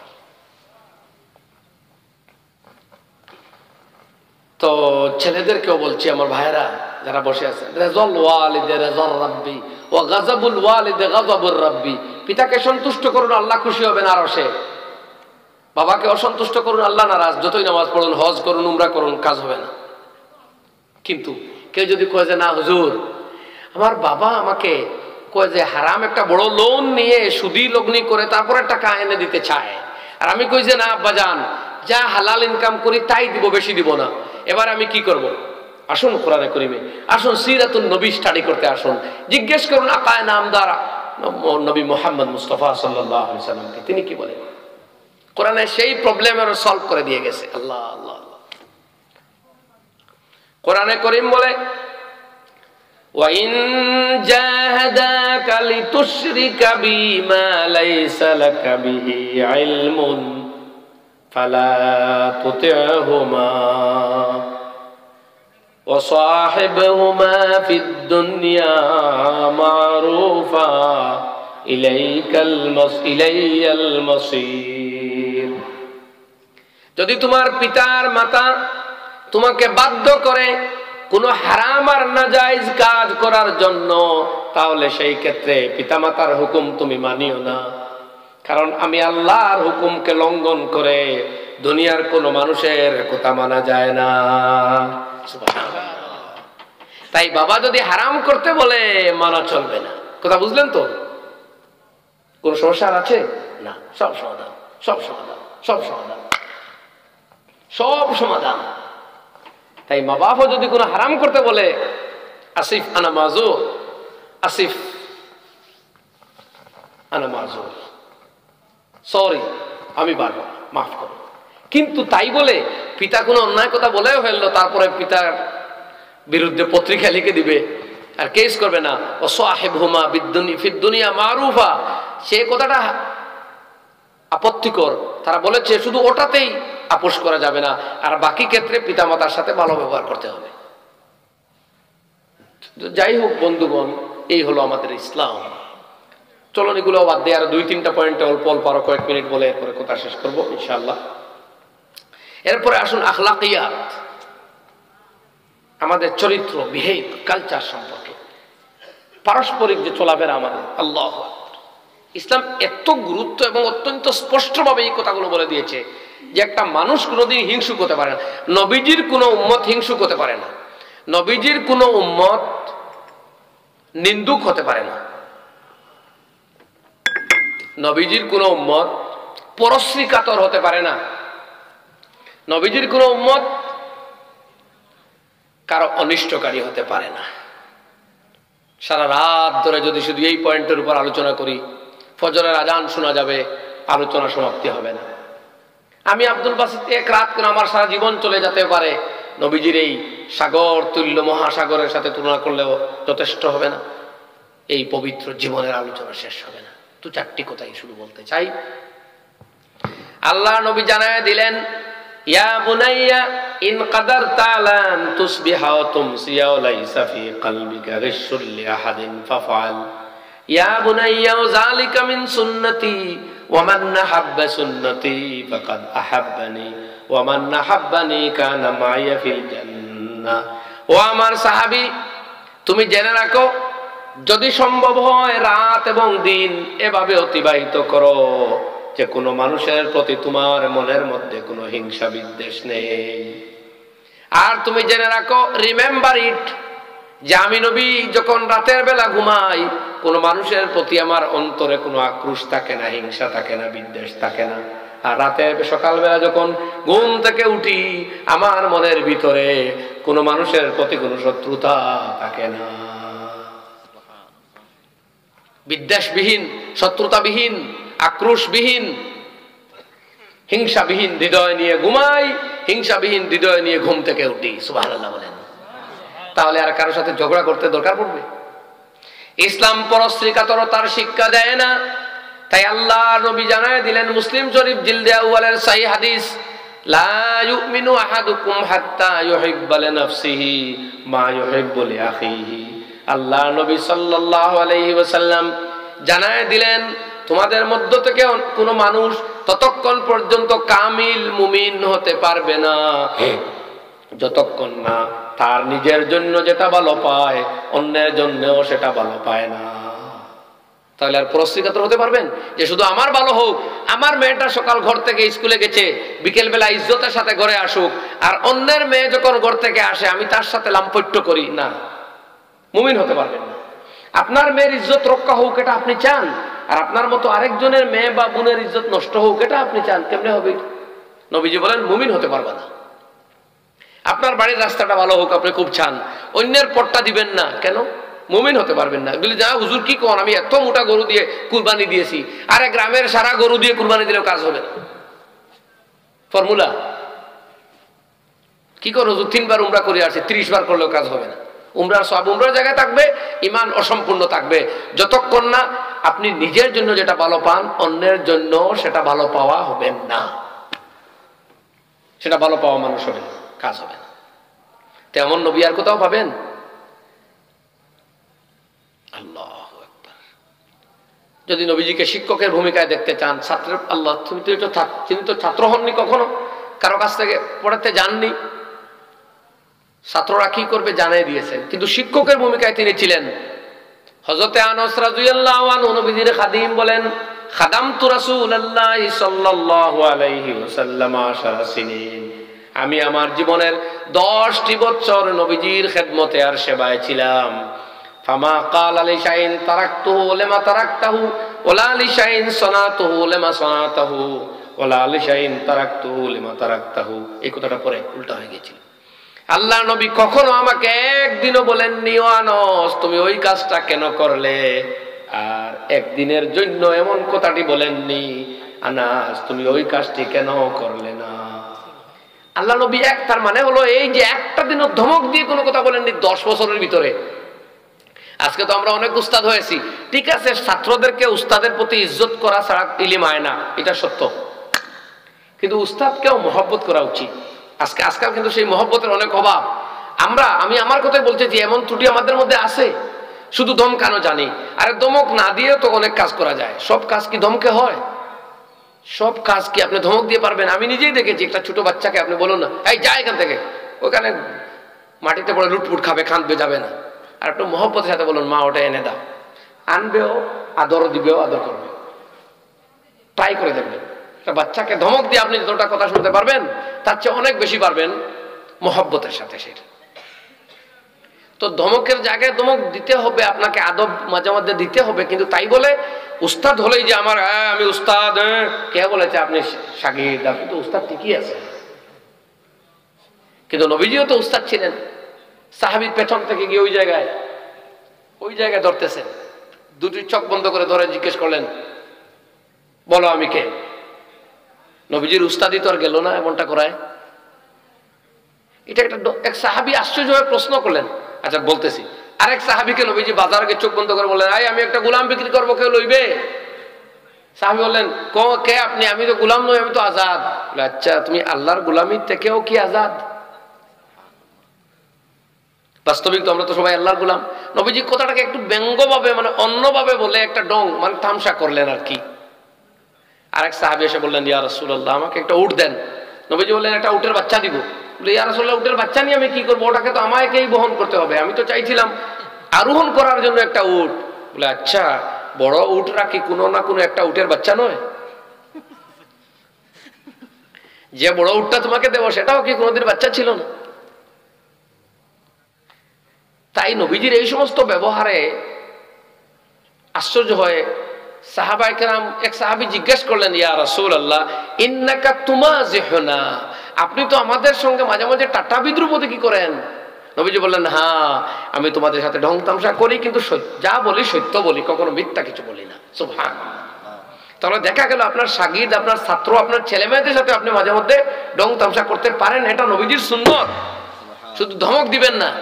তো ছেলেদেরকেও বলছি, আমার ভাইরা যারা বসে আছেন, রেজল ওয়ালিদে রেজল রাব্বি ওয়া গাযাবুল ওয়ালিদে গাযাবুর রাব্বি। পিতাকে সন্তুষ্ট করুন, আল্লাহ খুশি হবেন আরশে। বাবাকে অসন্তুষ্ট করুন, আল্লাহ নারাজ। যতই নামাজ পড়ুন, হজ করুন, উমরা করুন, কাজ হবে না। কিন্তু কেউ যদি কয় যে না হুজুর আমার বাবা আমাকে কয় যে হারাম একটা বড় লোন নিয়ে সুদি লগ্নি করে তারপরে টাকা এনে দিতে চায়, আর আমি কই যে না আব্বা যান, যা হালাল ইনকাম করি তাই দিব, বেশি দিব না। এবার আমি কি করব? আসুন কোরআনে কারিমে, আসুন সিরাতুন নবী স্টাডি করতে আসুন, জিজ্ঞেস করুন আকায়ে নামদার নবী মুহাম্মদ মুস্তাফা সাল্লাল্লাহু আলাইহি সাল্লামকে, তিনি কি বলেন। কোরআনে সেই প্রবলেমের সলভ করে দিয়ে গেছে। আল্লাহ আল্লাহ আল্লাহ। কোরআনে কারীম বলে ওয়া ইন জাহাদাকা লিতুশরিকা বিমা লাইসা লাকা বিহি ইলমুন ফালা তুতি'হুমা ওয়া সাহিবহুমা ফিদ দুনিয়া মারুফা ইলাইকাল মাস ইলাইয়াল মাসির। যদি তোমার পিতার মাতা তোমাকে বাধ্য করে কোনো হারাম আর নাজায়েজ কাজ করার জন্য, তাহলে সেই ক্ষেত্রে পিতামাতার হুকুম তুমি মানিও না, কারণ আমি আল্লাহর হুকুমকে লঙ্ঘন করে দুনিয়ার কোনো মানুষের কথা মানা যায় না। সুবহানাল্লাহ। তাই বাবা যদি হারাম করতে বলে মানা চলবে না। কথা বুঝলেন তো? কোন সমস্যা আছে না? সব সমাধান, সব সমাধান, সব সমাধান, সব সমাধান। তাই মা বাবা যদি কোনো হারাম করতে বলে, আসিফ আনা মাজুর, আসিফ আনা মাজুর, সরি আমি পারবো, মাফ করো। কিন্তু তাই বলে পিতা কোনো অন্যায় কথা বলেও ফেললো, তারপরে পিতার বিরুদ্ধে পত্রিকা লিখে দিবে আর কেস করবে না। ও সাহিবহুমা বিদ্দুনি ফিদ দুনিয়া মারুফা, সে কথাটা আপত্তিকর, তারা বলেছে শুধু ওটাতেই আপোষ করা যাবে না, আর বাকি ক্ষেত্রে পিতামাতার সাথে ভালো ব্যবহার করতে হবে। যাই হোক বন্ধুগণ, এই হলো আমাদের ইসলাম। চলুন এগুলো বাদ দিয়ে আর দুই তিনটা পয়েন্টে অল্প অল্প আরো কয়েক মিনিট বলে এরপরে কথা শেষ করবো ইনশাআল্লাহ। এরপরে আসুন আখলাকিয়াত, আমাদের চরিত্র, বিহেভ, কালচার সম্পর্কে, পারস্পরিক যে চলাফেরা আমাদের। আল্লাহু আকবার। ইসলাম এত গুরুত্ব এবং অত্যন্ত স্পষ্টভাবে এই কথাগুলো বলে দিয়েছে যে একটা মানুষ কোনোদিন হিংসুক হতে পারে না। নবীজির কোনো উম্মত হিংসুক হতে পারে না, নবীজির কোনো উম্মত নিন্দুক হতে পারে না, নবীজির কোনো উম্মত পরশ্রী কাতর হতে পারে না, নবীজির কোনো উম্মত কারো অনিষ্টকারী হতে পারে না। সারা রাত ধরে যদি শুধু এই পয়েন্টের উপর আলোচনা করি, ফজরের আজান শোনা যাবে, আলোচনা সমাপ্তি হবে না। আমি আব্দুল বাসিত এক রাত করে আমার সারা জীবন চলে যেতে পারে, নবীজির এই সাগর তুল্য মহাসাগরের সাথে তুলনা করলেও যথেষ্ট হবে না, এই পবিত্র জীবনের আলোচনা শেষ হবে না। তো চারটি কথাই শুধু বলতে চাই। আল্লাহ নবী জানায় দিলেন, ইয়া বুনাইয়া ইন কাদারতা আলান তুসবিহা ওয়া তুমসিয়া ওয়া লাইসা ফি কলবিকা গিশুল লিআহাদিন ফাফআল ইয়া বুনাইয়া যালিকা মিন সুন্নতি ওয়া মান আহাব্বা সুন্নতি ফাকাদ আহাব্বানি ওয়া মান আহাব্বানি কানা মাইয়া ফিল জান্নাহ। ও আমার সাহাবী, তুমি জেনে রাখো, যদি সম্ভব হয় রাত এবং দিন এভাবে অতিবাহিত করো যে কোনো মানুষের প্রতি তোমার মনের মধ্যে কোনো হিংসা বিদ্বেষ নেই। আর তুমি জেনে রাখো, রিমেম্বার ইট, যে আমি নবী যখন রাতের বেলা ঘুমাই, কোনো মানুষের প্রতি আমার অন্তরে কোনো আক্রোশ থাকে না, হিংসা থাকে না, বিদ্বেষ থাকে না। আর রাতে সকালবেলা যখন ঘুম থেকে উঠি, আমার মনের ভিতরে কোনো মানুষের প্রতি কোনো শত্রুতা থাকে না। বিদ্বেষবিহীন, শত্রুতাবিহীন, আক্রোশবিহীন, হিংসাবিহীন হৃদয় নিয়ে ঘুমাই, হিংসাবিহীন হৃদয় নিয়ে ঘুম থেকে উঠি। সুবহানাল্লাহ বলেন। তাহলে আর কারোর সাথে ঝগড়া করতে দরকার পড়বে? ইসলাম পরশ্রী কাতরতার শিক্ষা দেয় না। তাই আল্লাহ নবী জানায় দিলেন, মুসলিম শরীফ জিলদে আউয়ালের সহিহ হাদিস, লা ইউমিনু আহাদুকুম হাত্তা ইউহিব্বা লিনাফসিহি মা ইউহিব্বু লিআখিহি। আল্লাহ নবী সাল্লাল্লাহু আলাইহি ওয়াসাল্লাম জানায় দিলেন, তোমাদের মধ্য থেকে কোনো মানুষ ততক্ষণ পর্যন্ত কামিল মুমিন হতে পারবে না যতক্ষণ না তার নিজের জন্য যেটা ভালো পায় অন্যের জন্যও সেটা ভালো পায় না। তাহলে আর পরশ্রীকাতর হতে পারবেন যে শুধু আমার ভালো হোক, আমার মেয়েটা সকাল ঘর থেকে স্কুলে গেছে, বিকেল বেলা ইজ্জতের সাথে ঘরে আসুক, আর অন্যের মেয়ে যখন ঘর থেকে আসে আমি তার সাথে লাম্পট্য করি না, মুমিন হতে পারবেন না। আপনার মেয়ের ইজ্জত রক্ষা হোক এটা আপনি চান, আর আপনার মতো আরেকজনের মেয়ে বা বোনের ইজ্জত নষ্ট হোক, এটা আপনি চান? কেমনে হবে? নবীজি বলেন মুমিন হতে পারবে না। আপনার বাড়ির রাস্তাটা ভালো হোক আপনি খুব চান, অন্যের পট্টা দিবেন না, কেন? মুমিন হতে পারবেন না। বলি যা হুজুর কি কোন, আমি এত মোটা গরু দিয়ে কুরবানি দিয়েছি, আরে গ্রামের সারা গরু দিয়ে কুরবানি দিলেও কাজ হবে না। ফর্মুলা কি করো? হুজুর তিনবার উমরা করে আসছে, ত্রিশ বার করলেও কাজ হবে না। উমরার সব উমরার জায়গায় থাকবে, ইমান অসম্পূর্ণ থাকবে যতক্ষণ না আপনি নিজের জন্য যেটা ভালো পান অন্যের জন্য সেটা ভালো পাওয়া হবে না, সেটা ভালো পাওয়া মানুষ হবে না, কাজ হবে না। তেমন নবী আর কোথাও পাবেন? আল্লাহু আকবার। যদি নবীজিকে শিক্ষকের ভূমিকায় দেখতে চান, ছাত্রের আল্লাহ তুমি তো তিনি তো ছাত্র হননি, কখনো কারো কাছ থেকে পড়াতে যাননি, ছাত্ররা কি করবে জানিয়ে দিয়েছেন, কিন্তু শিক্ষকের ভূমিকায় তিনি ছিলেন। হযরতে আনাস রাদিয়াল্লাহু আনহু নবীজির খাদিম বলেন, খাদামতু রাসূলুল্লাহি সাল্লাল্লাহু আলাইহি ওয়াসাল্লাম আশারা সিনিন, আমি আমার জীবনের দশটি বছর নবীজির খেদমতে আর সেবায় ছিলাম। ফামা ক্বালা লি শাইইন তারাকতুহু লিমা তারাকতাহু ওয়ালা লি শাইইন সানাতুহু লিমা সানাতাহু ওয়ালা লি শাইইন তারাকতুহু লিমা তারাকতাহু। এই কথাটা পরে উল্টা হয়ে গিয়েছিল। আল্লাহ নবী কখনো আমাকে একদিনও বলেননি ও আনাস তুমি ওই কাজটা কেন করলে, আর একদিনের জন্য এমন কথাটি বলেননি আনাস তুমি ওই কাজটি কেন করলে না। আল্লাহ নবী এক, তার মানে হলো এই যে একটা দিনও ধমক দিয়ে কোনো কথা বলেননি দশ বছরের ভিতরে। আজকে তো আমরা অনেক উস্তাদ হয়েছি, ঠিক আছে, ছাত্রদেরকে উস্তাদের প্রতি ইজ্জত করা ছাড়া ইলম হয় না, এটা সত্য, কিন্তু উস্তাদকেও মহব্বত করা উচিত। আজকে আজকাল কিন্তু সেই মহব্বতের অনেক অভাব। আমরা আমি আমার কথাই বলছি যে এমন ত্রুটি আমাদের মধ্যে আছে, শুধু ধমকানো জানি, আরে ধমক না দিয়েও তো অনেক কাজ করা যায়। সব কাজ কি ধমকে হয়? সব কাজ কি আপনি ধমক দিয়ে পারবেন? আমি নিজেই দেখেছি একটা ছোট বাচ্চাকে আপনি বলুন না এই যা এখান থেকে, ওখানে মাটিতে পড়ে লুটপুট খাবে, কাঁদবে, যাবে না। আর একটু মহব্বতের সাথে বলুন মা ওটা এনে দাও, আনবেও, আদরও দিবেও, আদর করবে, ট্রাই করে দেখবেন। একটা বাচ্চাকে ধমক দিয়ে আপনি যতটা কথা শুনতে পারবেন তার চেয়ে অনেক বেশি পারবেন মহব্বতের সাথে সেটা। তো ধমকের জায়গায় ধমক দিতে হবে, আপনাকে আদব মাঝে মাঝে দিতে হবে, কিন্তু তাই বলে উস্তাদ হলেই যে আমার হ্যাঁ আমি উস্তাদ, কে বলেছে আপনি শাগির্দ? আপনি তো উস্তাদ ঠিকই আছে, কিন্তু নবীজিও তো উস্তাদ ছিলেন। সাহাবীর পেছন থেকে গিয়ে ওই জায়গায় ওই জায়গায় ধরতেছেন, দুটি চোখ বন্ধ করে ধরে জিজ্ঞেস করলেন বলো আমি কে? নবীজির উস্তাদি তো আর গেল না এমনটা করায়। এটা একটা এক সাহাবী আশ্চর্য হয়ে প্রশ্ন করলেন, আচ্ছা বলতেছি। আরেক সাহাবীকে নবীজি বাজারে গিয়ে চোখ বন্ধ করে বললেন আই আমি একটা গোলাম বিক্রি করবো, কেউ লইবে? সাহাবী বললেন কে আপনি? আমি তো গোলাম নই, আমি তো আজাদ। আচ্ছা তুমি আল্লাহর গোলামির থেকেও কি আজাদ? বাস্তবিক তো আমরা তো সবাই আল্লাহর গোলাম। নবীজি কথাটাকে একটু ব্যঙ্গভাবে মানে অন্যভাবে বলে একটা ডং মানে তামসা করলেন আর কি। আরেক সাহাবী এসে বললেন ইয়া রাসূলুল্লাহ আমাকে একটা উট দেন। নবীজি বললেন একটা উটের বাচ্চা দিব। বলে ইয়া রাসূলুল্লাহ উটের বাচ্চা নিয়ে আমি কি করবো? ওটাকে তো আমাকেই বহন করতে হবে, আমি তো চাইছিলাম আরোহণ করার জন্য একটা উট। বলে আচ্ছা বড় উটরা কি কোনো না কোনো একটা উটের বাচ্চা নয়? যে বড় উটটা তোমাকে দেবো সেটাও কি কোনোদিন বাচ্চা ছিল না? তাই নবীজির এই সমস্ত ব্যবহারে আশ্চর্য হয়ে সাহাবায়ে কেরাম, এক সাহাবী জিজ্ঞেস করলেন ইয়া রাসূলুল্লাহ ইন্নাকা তুমাজিহুনা, আপনি তো আমাদের সঙ্গে মাঝে মাঝে টাটা বিদ্রুপতি কি করেন? নবীজি বললেন হ্যাঁ আমি তোমাদের সাথে ঢং তামসা করি, কিন্তু যা বলি সত্য বলি, কখনো মিথ্যা কিছু বলি না। সুবহানাল্লাহ। তাহলে দেখা গেল আপনার শাগির্দ, আপনার ছাত্র, আপনার ছেলে মেয়েদের সাথে আপনি মাঝে মধ্যে ঢং তামসা করতে পারেন, এটা নবীজির সুন্নত। শুধু ধমক দিবেন না।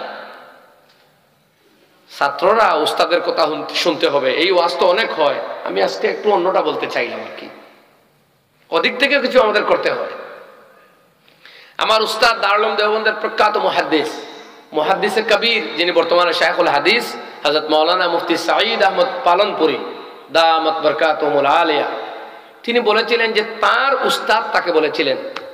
ছাত্ররা উস্তাদের কথা শুনতে হবে, এই ওয়াজ তো অনেক হয়। আমি আজকে একটু অন্যটা বলতে চাইলাম আর কি, অধিক থেকে কিছু আমাদের করতে হয়। আমার উস্তাদ দারুল উলুম দেওবন্দের প্রখ্যাত মুহাদ্দিস, মুহাদ্দিসে কবির, যিনি বর্তমানে শায়খুল হাদিস হযরত মাওলানা মুফতি সাঈদ আহমদ পালনপুরি দামাত বরকাতুহুল আলিয়া, তিনি বলেছিলেন যে তার উস্তাদ তাকে বলেছিলেন,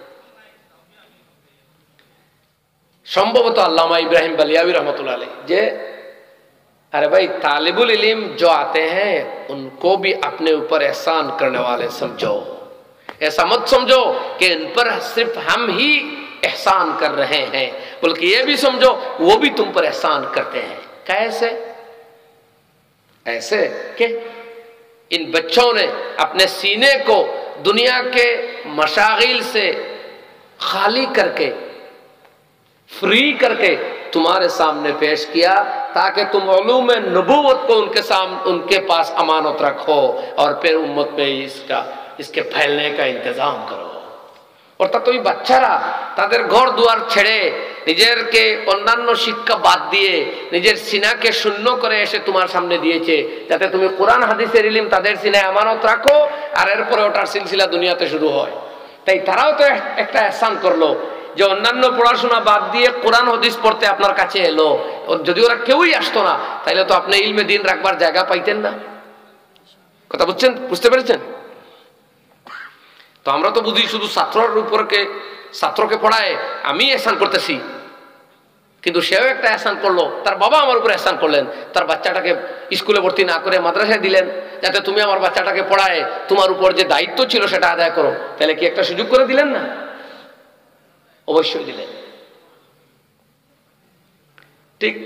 সম্ভবত আল্লামা ইব্রাহিম বালিয়াবি रहमतुल्लाह अलैह, যে अरे भाई तालिबुल इल्म जो आते हैं उनको भी अपने ऊपर एहसान करने वाले समझो, ऐसा मत समझो कि इन पर सिर्फ हम ही एहसान कर रहे हैं, बल्कि ये भी समझो वो भी तुम पर एहसान करते हैं। कैसे? ऐसे कि इन बच्चों ने अपने सीने को दुनिया के मशागिल से खाली करके, फ्री करके तुम्हारे सामने पेश किया, ताकि तुम उलूम नबूवत को उनके सामने, उनके पास अमानत रखो और फिर उम्मत में इसका इसके फैलने का इंतजाम करो। অর্থাৎ ওই বাচ্চারা তাদের ঘর দুয়ার ছেড়ে নিজেরকে অন্যান্য শিক্ষা বাদ দিয়ে নিজের সিনাকে শূন্য করে এসে তোমার সামনে দিয়েছে, যাতে তুমি কোরআন হাদিসের ইলম তাদের সিনায় আমানত রাখো, আর এরপরে ওটার সিলসিলা দুনিয়াতে শুরু হয়। তাই তারাও তো একটা ihsan করলো যে অন্যান্য পড়াশোনা বাদ দিয়ে কোরআন হাদিস পড়তে আপনার কাছে এলো। যদি ওরা কেউই আসতো না, তাইলে তো আপনি ইলমে দিন রাখবার জায়গা পাইতেন না। কথা বুঝছেন? বুঝতে পেরেছেন? তো আমরা তো বুঝি শুধু ছাত্রের উপরকে ছাত্রকে পড়ায় আমি ihsan করতেছি, কিন্তু সেও একটা ihsan করলো, তার বাবা আমার উপর ihsan করলেন, তার বাচ্চাটাকে স্কুলে ভর্তি না করে মাদ্রাসায় দিলেন, যাতে তুমি আমার বাচ্চাটাকে পড়ায় তোমার উপর যে দায়িত্ব ছিল সেটা আদায় করো। তাহলে কি একটা সুযোগ করে দিলেন না? অবশ্যই দিলেন। ঠিক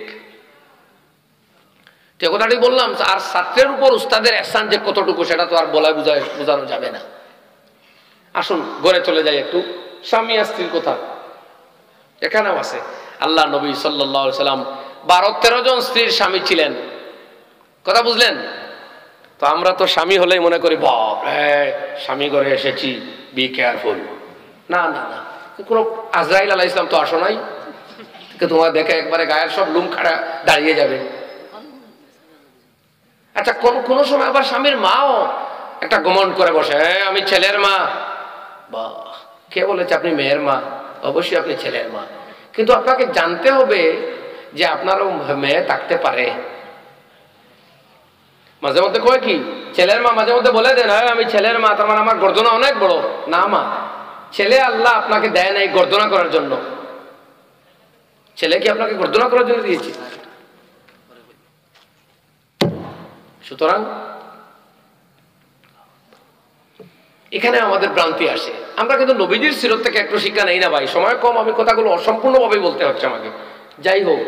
যে কথাটি বললাম, আর ছাত্রের উপর উস্তাদের ihsan যে কতটুকু সেটা তো আর বলা বুঝায় বোঝানো যাবে না। আসুন ঘরে চলে যাই একটু। স্বামী আর স্ত্রীর কথা এখানেও আছে। আল্লাহ নবী সাল্লাল্লাহু আলাইহি সাল্লাম বারো তেরো জন স্ত্রীর স্বামী ছিলেন। কথা বুঝলেন? তো আমরা তো স্বামী হলেই মনে করি বাপ রে, স্বামী ঘরে এসেছি, বি কেয়ারফুল। না না না, কোনো আজরাইল আলাইহিস সালাম তো আসো নাই, তোমার দেখে একবারে গায়ের সব লুম খাড়া দাঁড়িয়ে যাবে। আচ্ছা, কোন কোন সময় আবার স্বামীর মাও একটা গমন করে বসে, আমি ছেলের মা। বাহ, কে বলেছে আপনি মেয়ের মা? অবশ্যই আপনি ছেলের মা, কিন্তু আপনাকে জানতে হবে যে আপনারও মেয়ে থাকতে পারে। মাঝে মধ্যে কয় কি ছেলের মা, মাঝে মধ্যে বলে দেন আমি ছেলের মা, তার মানে আমার গর্দনা অনেক বড়। না মা, ছেলে আল্লাহ আপনাকে দেয় নাই গর্দনা করার জন্য। ছেলে কি আপনাকে গর্দনা করার জন্য দিয়েছে? সুতরাং এখানে আমাদের ভ্রান্তি আসে। আমরা কিন্তু নবীজির সিরত থেকে একটু শিক্ষা নেই না ভাই, সময় কম, আমি কথাগুলো অসম্পূর্ণভাবে বলতে হচ্ছে আমাকে। যাই হোক,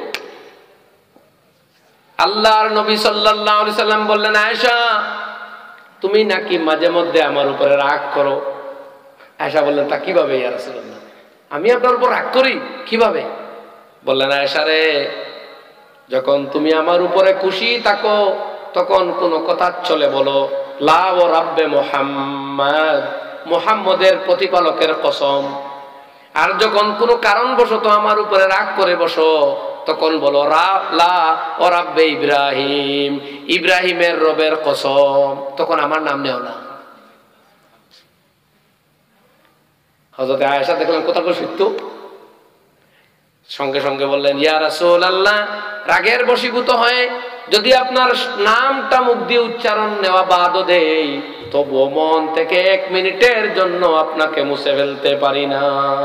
আল্লাহর নবী সাল্লাল্লাহু আলাইহি সাল্লাম বললেন, আয়েশা তুমি নাকি মাঝে মধ্যে আমার উপরে রাগ করো। আয়েশা বললেন, তা কিভাবে ইয়া রাসূলুল্লাহ, আমি আপনার উপর রাগ করি কিভাবে? বললেন, আয়েশা রে, যখন তুমি আমার উপরে খুশি থাকো তখন কোন কথা চলে বলো লা ওয়া রাব্বে মুহাম্মদ, মুহাম্মদের প্রতিপালকের কসম। আর যখন কোনো কারণবশত আমার উপরে রাগ করে বসো তখন বলো লা ওয়া রাব্বে ইব্রাহিম, ইব্রাহিমের রবের কসম। তখন আমার নাম নেও না। হযরত আয়েশা দেখলেন কথাটা সত্য, সঙ্গে সঙ্গে বললেন, ইয়া রাসূলুল্লাহ, রাগের বশীভূত হয়ে যদি আপনার নামটা মুখ দিয়ে উচ্চারণ নেওয়া বাদ দেই, তবুও মন থেকে এক মিনিটের জন্য আপনাকে মুছে ফেলতে পারি না,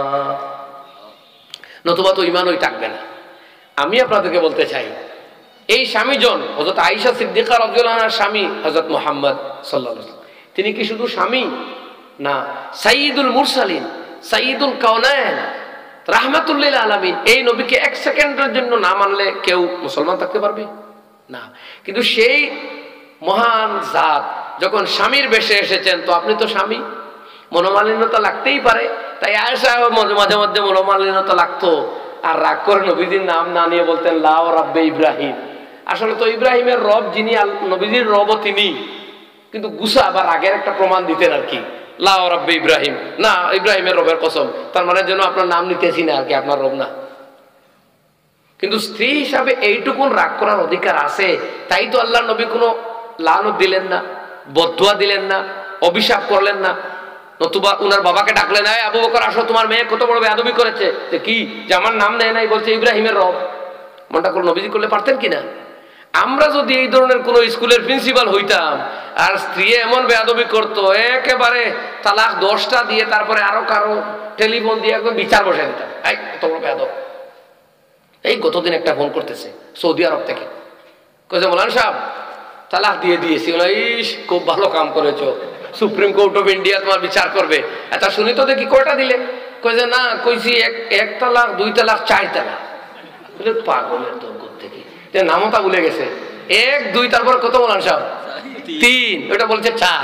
নতুবা তো ঈমানই থাকবে না। আমি আপনাদেরকে বলতে চাই, এই স্বামীজন হযরত আয়েশা সিদ্দিকা রাদিয়াল্লাহু আনহার স্বামী হযরত মুহাম্মদ সাল্লাল্লাহু আলাইহি ওয়াসাল্লাম, তিনি কি শুধু স্বামী না, সাইয়্যিদুল মুরসালিন, সাইয়্যিদুল কাওনাইন, রাহমাতুল লিল আলামিন। এই নবীকে এক সেকেন্ডের জন্য না মানলে কেউ মুসলমান থাকতে পারবে না। কিন্তু সেই মহান জাত যখন স্বামীর বেশে এসেছেন, তো আপনি তো স্বামী, মনোমালিন্যতা লাগতেই পারে। তাই আয়েশা মাঝে মধ্যে মনোমালিন্যতা লাগতো, আর রাগ করে নবীজির নাম না নিয়ে বলতেন লা ওয়া রাব্বে ইব্রাহিম। আসলে তো ইব্রাহিমের রব যিনি, নবীজির রবও তিনি, কিন্তু গুসা আবার রাগের একটা প্রমাণ দিতেন আর কি, লা ওয়া রাব্বে ইব্রাহিম, না ইব্রাহিমের রবের কসম, তার মানে যেন আপনার নাম নিতেছি না আর কি, আপনার রব না। কিন্তু স্ত্রী হিসাবে এইটুকুন রাগ করার অধিকার আছে। তাই তো আল্লাহ নবী কোনো লানত দিলেন না, বদদুয়া দিলেন না, অভিশাপ করলেন না। নতুবা উনার বাবাকে ডাকলেন, আয় আবু বকর আসো, তোমার মেয়ে কত বড় বেয়াদবি করেছে। যে কি, যে আমার নাম নেয় নাই, বলছে ইব্রাহিমের রব। মনটা করে নবীজি করলে পারতেন কিনা? আমরা যদি এই ধরনের কোন স্কুলের প্রিন্সিপাল হইতাম আর স্ত্রী এমন বেয়াদবি করতো, একেবারে তালাক দশটা দিয়ে তারপরে আরো কারো টেলিফোন দিয়ে একদম বিচার বসে দিতাম, এই কত বড় বেয়াদব। এই গতদিন একটা ফোন করতেছে সৌদি আরব থেকে, কইছে মৌলানা সাহেব তালাক দিয়ে দিয়েছি। ইস, খুব ভালো কাম করেছো, সুপ্রিম কোর্ট অফ ইন্ডিয়া তোমার বিচার করবে। আচ্ছা শুনি তো দেখি কয়টা দিলে? কইছে না, কইছি এক এক তালাক, দুই তালাক, চার তালাক। পাগলের তোর থেকে নামতা ভুলে গেছে, এক দুই তারপর কত মৌলানা সাহেব? তিন, ওটা বলছে চার।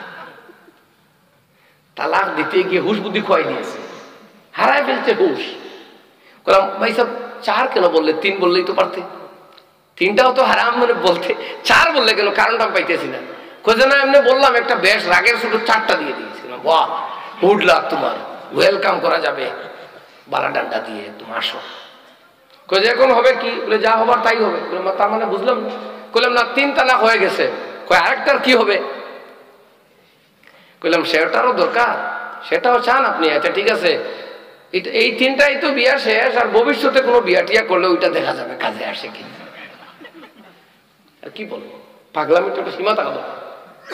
তালাক দিতে গিয়ে হুশ বুদ্ধি খোয়াই দিয়েছে, হারায় ফেলছে হুশ। বললাম ভাই সাহেব চার কেন বললে, তিন বললেই তো পারতে, তিনটাও তো হারাম মানে বলতে, চার বললে কেন, কারণটা আমি পাইতেছি না। কোথায় না এমনি বললাম, একটা বেশ রাগের শুধু চারটা দিয়ে দিয়েছিলাম। বাহ গুড লাক, তোমার ওয়েলকাম করা যাবে বালা ডান্ডা দিয়ে, তুমি আসো। কই এখন হবে কি, বলে যা হবার তাই হবে। তার মানে বুঝলাম না। কইলাম না তিন তালাক হয়ে গেছে, কই আরেকটার কি হবে? কইলাম সেটারও দরকার, সেটাও চান আপনি? আচ্ছা ঠিক আছে, এই তিনটাই তো বিয়া শেষ, আর ভবিষ্যতে কোনো বিয়া টিয়া করলে ওইটা দেখা যাবে কাজে আসে কি। আর কি বলবো, পাগলামি তো একটা সীমা থাকা দরকার।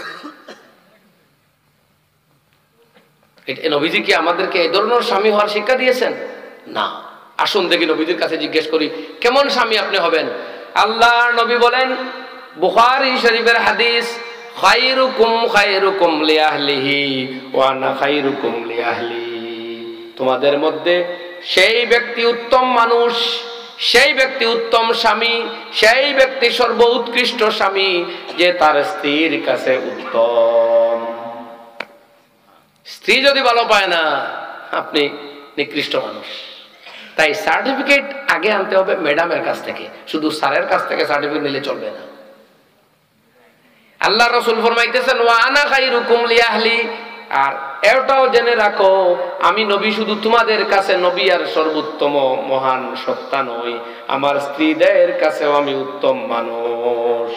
নবীজি কি আমাদেরকে এই ধরনের স্বামী হওয়ার শিক্ষা দিয়েছেন? না। আসুন দেখি নবীজির কাছে জিজ্ঞেস করি কেমন স্বামী আপনি হবেন। আল্লাহর নবী বলেন, বুখারী শরীফের হাদিস, খায়রুকুম খায়রুকুম লিআহলিহি ওয়া আনা খায়রুকুম লিআহলি। তোমাদের মধ্যে সেই ব্যক্তি উত্তম মানুষ, সেই ব্যক্তি উত্তম স্বামী, সেই ব্যক্তি সর্বোৎকৃষ্ট স্বামী যে তার স্ত্রীর কাছে উত্তম। স্ত্রী যদি ভালো পায় না, আপনি নিকৃষ্ট মানুষ। তাই সার্টিফিকেট আগে আনতে হবে ম্যাডামের কাছ থেকে, শুধু স্যারের কাছ থেকে সার্টিফিকেট নিলে চলবে না। আল্লাহ রাসূল ফরমাইতেছেন, ওয়া আনা খায়রুকুম লিআহলি, আর এটাও জেনে রাখো আমি নবী শুধু তোমাদের কাছে নবী আর সর্বোত্তম মহান সত্তা নই, আমার স্ত্রীদের কাছেও আমি উত্তম মানুষ।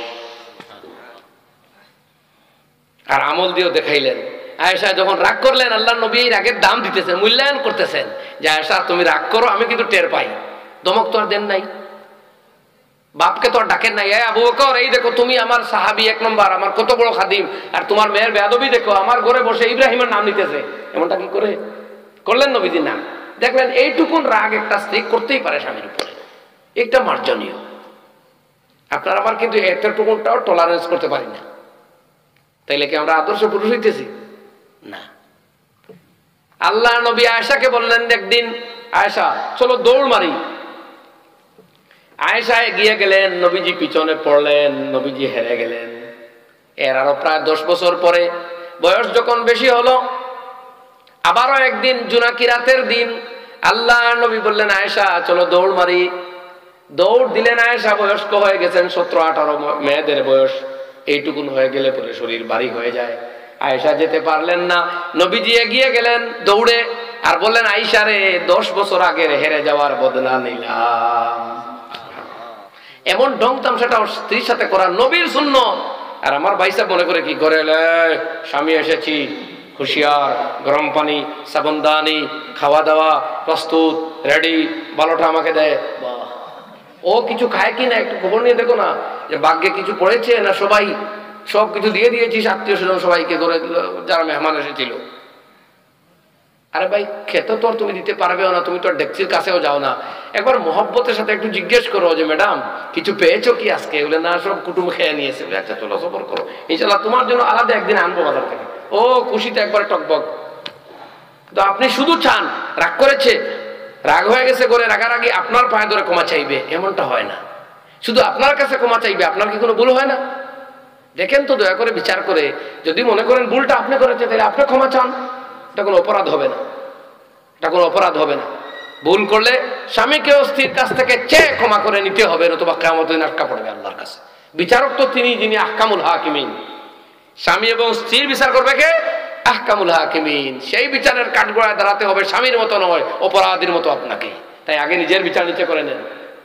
আর আমল দিয়েও দেখাইলেন। আয়েশা যখন রাগ করলেন, আল্লাহ নবী এই রাগের দাম দিতেছেন, মূল্যায়ন করতেছেন যে আয়েশা তুমি রাগ করো, আমি কিন্তু টের পাই। দমক তো আর দেন নাই, বাপকে তো আর ডাকেন নাই, এই আবু বকর এই দেখো তুমি আমার সাহাবী এক নম্বর, আমার কত বড় খাদিম, আর তোমার মেয়ের বেয়াদবি দেখো, আমার ঘরে বসে ইব্রাহিমের নাম নিতেছে, এমনটা কি করে করলেন নবীজি? না। দেখলেন এইটুকুন রাগ একটা স্ত্রী করতেই পারে স্বামীর উপরে, এটা মার্জনীয়। আপনার আমার কিন্তু এতটুকুনটাও টলারেন্স করতে পারি না। তাইলে কি আমরা আদর্শ পুরুষ হইতেছি? না। আল্লাহ নবী আয়েশাকে বললেন একদিন, আয়েশা চলো দৌড় মারি। আয়েশা এগিয়ে গেলেন, নবীজি পিছনে পড়লেন, নবীজি হেরে গেলেন। এর আরো প্রায় দশ বছর পরে বয়স যখন বেশি হলো, আবারও একদিন জুনাকি রাতের দিন আল্লাহ নবী বললেন, আয়েশা চলো দৌড় মারি। দৌড় দিলেন। আয়েশা বয়স্ক হয়ে গেছেন, সতেরো আঠারো, মেয়েদের বয়স এইটুকুন হয়ে গেলে পরে শরীর ভারী হয়ে যায়। আয়েশা যেতে পারলেন না, নবীজি এগিয়ে গেলেন দৌড়ে, আর বললেন, আয়েশা রে দশ বছর আগের হেরে যাওয়ার বদলা নিলাম। এমন ঢং তামসাটা স্ত্রীর সাথে করা নবীর সুন্নাত। আর আমার ভাই সাহেব মনে করে কি করে, স্বামী এসেছি, হুঁশিয়ার, গরম পানি, সাবনদানি, খাওয়া দাওয়া প্রস্তুত, রেডি, ভালোটা আমাকে দেয়। বাহ, ও কিছু খায় কি না একটু খবর নিয়ে দেখো না, যে ভাগ্যে কিছু পড়েছে না, সবাই সব কিছু দিয়ে দিয়েছিস আত্মীয় স্বজন সবাইকে, করে যারা মেহমান এসেছিল। আরে ভাই খেতে তো আর তুমি দিতে পারবেও না, তুমি তো আর ডেকচির কাছেও যাও না। একবার মহব্বতের সাথে একটু জিজ্ঞেস করো যে ম্যাডাম কিছু পেয়েছো কি আজকে? বলে না, সব কুটুম খেয়ে নিয়েছে। বলে আচ্ছা চলো সবর করো, ইনশাল্লাহ তোমার জন্য আলাদা একদিন আনবো বাজার থেকে। ও খুশিতে একবার টকবক। তো আপনি শুধু চান, রাগ করেছে, রাগ হয়ে গেছে করে রাগারাগি আপনার পায়ে ধরে ক্ষমা চাইবে, এমনটা হয় না। শুধু আপনার কাছে ক্ষমা চাইবে, আপনার কি কোনো ভুল হয় না? দেখেন তো দয়া করে বিচার করে, যদি মনে করেন ভুলটা আপনি করেছে তাহলে আপনি ক্ষমা চান, এটা কোনো অপরাধ হবে না, এটা কোনো অপরাধ হবে না। ভুল করলে স্বামীকেও স্ত্রীর কাছ থেকে চেয়ে ক্ষমা করে নিতে হবে, নতুবা কিয়ামতের দিন আটকা পড়বে আল্লাহর কাছে। বিচারক তো তিনি, যিনি আহকামুল হাকিমিন। স্বামী এবং স্ত্রীর বিচার করবে কে? আহকামুল হাকিমিন। সেই বিচারের কাঠগড়ায় দাঁড়াতে হবে, স্বামীর মতো নয়, অপরাধীর মতো আপনাকে। তাই আগে নিজের বিচার নিচে করে নেন।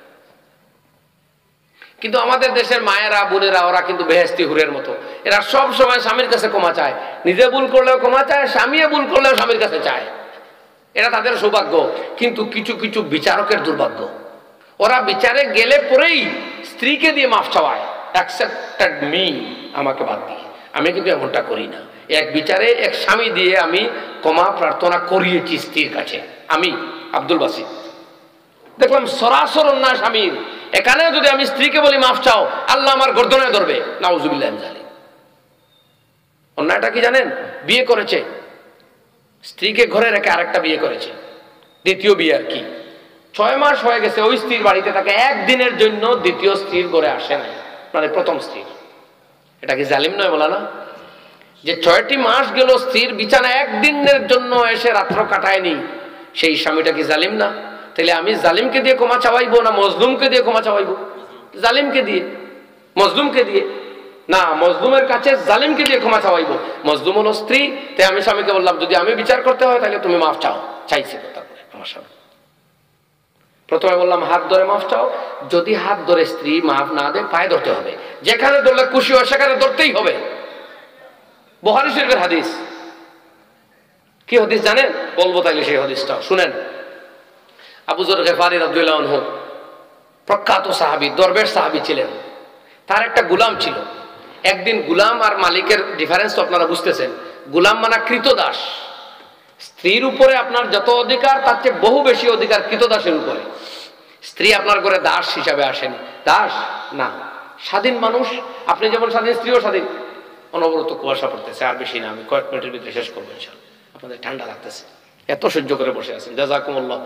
কিন্তু আমাদের দেশের মায়েরা বোনেরা ওরা কিন্তু বেহেশতি হুরের মতো, এরা সব সময় স্বামীর কাছে ক্ষমা চায়, নিজে ভুল করলেও ক্ষমা চায়, স্বামীও ভুল করলেও স্বামীর কাছে চায়। এটা তাদের সৌভাগ্য। কিন্তু কিছু কিছু বিচারকের দুর্ভাগ্য, ওরা বিচারে গেলে পরেই স্ত্রীকে দিয়ে মাফ চাওয়ায়, অ্যাকসেপ্টেড মি, আমাকে বাদ দিয়ে। আমি কিন্তু এমনটা করি না। এক বিচারে এক স্বামী দিয়ে আমি ক্ষমা প্রার্থনা করিয়েছি স্ত্রীর কাছে। আমি আব্দুল বাসিত দেখলাম সরাসর অন্যায় স্বামীর, এখানেও যদি আমি স্ত্রীকে বলি মাফ চাও, আল্লাহ আমার গর্দনে ধরবে, নাউজুবিল্লাহ জালিম। অন্যায়টা কি জানেন? বিয়ে করেছে, স্ত্রীকে ঘরে রেখে আরেকটা বিয়ে করেছে, দ্বিতীয় বিয়ে আর কি। ছয় মাস হয়ে গেছে ওই স্ত্রীর বাড়িতে থাকে, একদিনের জন্য দ্বিতীয় স্ত্রীর ঘরে আসে নাই, মানে প্রথম স্ত্রীর। এটা কি জালিম নয় বলা না? যে ছয়টি মাস গেল স্ত্রীর বিছানা একদিনের জন্য এসে রাত্র কাটায়নি, সেই স্বামীটা কি জালিম না? তাহলে আমি জালিমকে দিয়ে ক্ষমা চাওয়াইবো না মজলুমকে দিয়ে ক্ষমা চাওয়াইবো? জালিমকে দিয়ে, মজলুমকে দিয়ে না, মজলুমের কাছে জালিমকে দিয়ে ক্ষমা চাওয়াইবো। মজলুম হলো স্ত্রী, তাই আমি স্বামীকে বললাম যদি আমি বিচার করতে হয় তাহলে তুমি মাফ চাও। চাইছে তারপরে আমার স্বামী, প্রথমে বললাম হাত ধরে মাফ চাও, যদি হাত ধরে স্ত্রী মাফ না দেয় পায়ে ধরতে হবে, যেখানে ধরলে খুশি হয় সেখানে ধরতেই হবে। বুখারী শরীফের হাদিস। কি হাদিস জানেন? বলবো তাইলে সেই হাদিসটা শুনেন। আবু যর গিফারী রাদিয়াল্লাহু আনহু প্রখ্যাত সাহাবী, দরবেশ সাহাবী ছিলেন। তার একটা গোলাম ছিল। একদিন গোলাম আর মালিকের ডিফারেন্স তো আপনারা বুঝতেছেন। গোলাম মানে কৃতদাস। স্ত্রীর উপরে আপনার যত অধিকার তার চেয়ে বহু বেশি অধিকার কৃতদাসের উপরে। স্ত্রী আপনার ঘরে দাস হিসাবে আসেনি, দাস না, স্বাধীন মানুষ। আপনি যেমন স্বাধীন, স্ত্রীও স্বাধীন। অনবরত কুয়াশা পড়তেছে, আর বেশি না, আমি কয়েক মিনিটের ভিতরে শেষ করবো ইনশাআল্লাহ। আপনাদের ঠান্ডা লাগতেছে, এত সহ্য করে বসে আছেন, জাযাকুমুল্লাহ।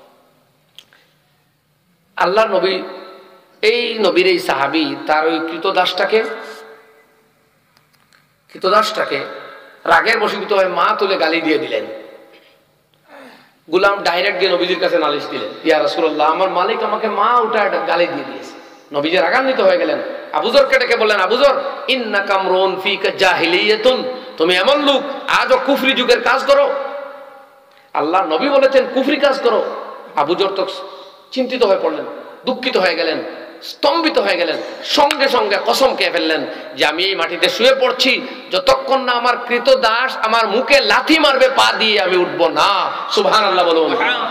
আল্লাহ নবী, এই নবীর এই সাহাবী তার ওই কৃতদাসটাকে কৃতদাসটাকে রাগের বশীভূত হয়ে মা তুলে গালি দিয়ে দিলেন। গোলাম ডাইরেক্ট গিয়ে নবীজির কাছে নালিশ দিলেন, ইয়া রাসূলুল্লাহ, আমার মালিক আমাকে মা উঠায় গালি দিয়ে দিয়েছে। নবীজি রাগান্বিত হয়ে গেলেন। আবু যরকে ডেকে বললেন, আবু যর, ইন্নাকা আমরুন ফিকা জাহিলিয়াতুন, তুমি এমন লোক আজও কুফরি যুগের কাজ করো। আল্লাহ নবী বলেছেন কুফরি কাজ করো। আবু যর তো চিন্তিত হয়ে পড়লেন, দুঃখিত হয়ে গেলেন, স্তম্ভিত হয়ে গেলেন। সঙ্গে সঙ্গে কসম খেয়ে ফেললেন যে আমি এই মাটিতে শুয়ে পড়ছি, যতক্ষণ না আমার কৃতদাস আমার মুখে লাথি মারবে পা দিয়ে আমি উঠবো না। সুবহানাল্লাহ বলুন।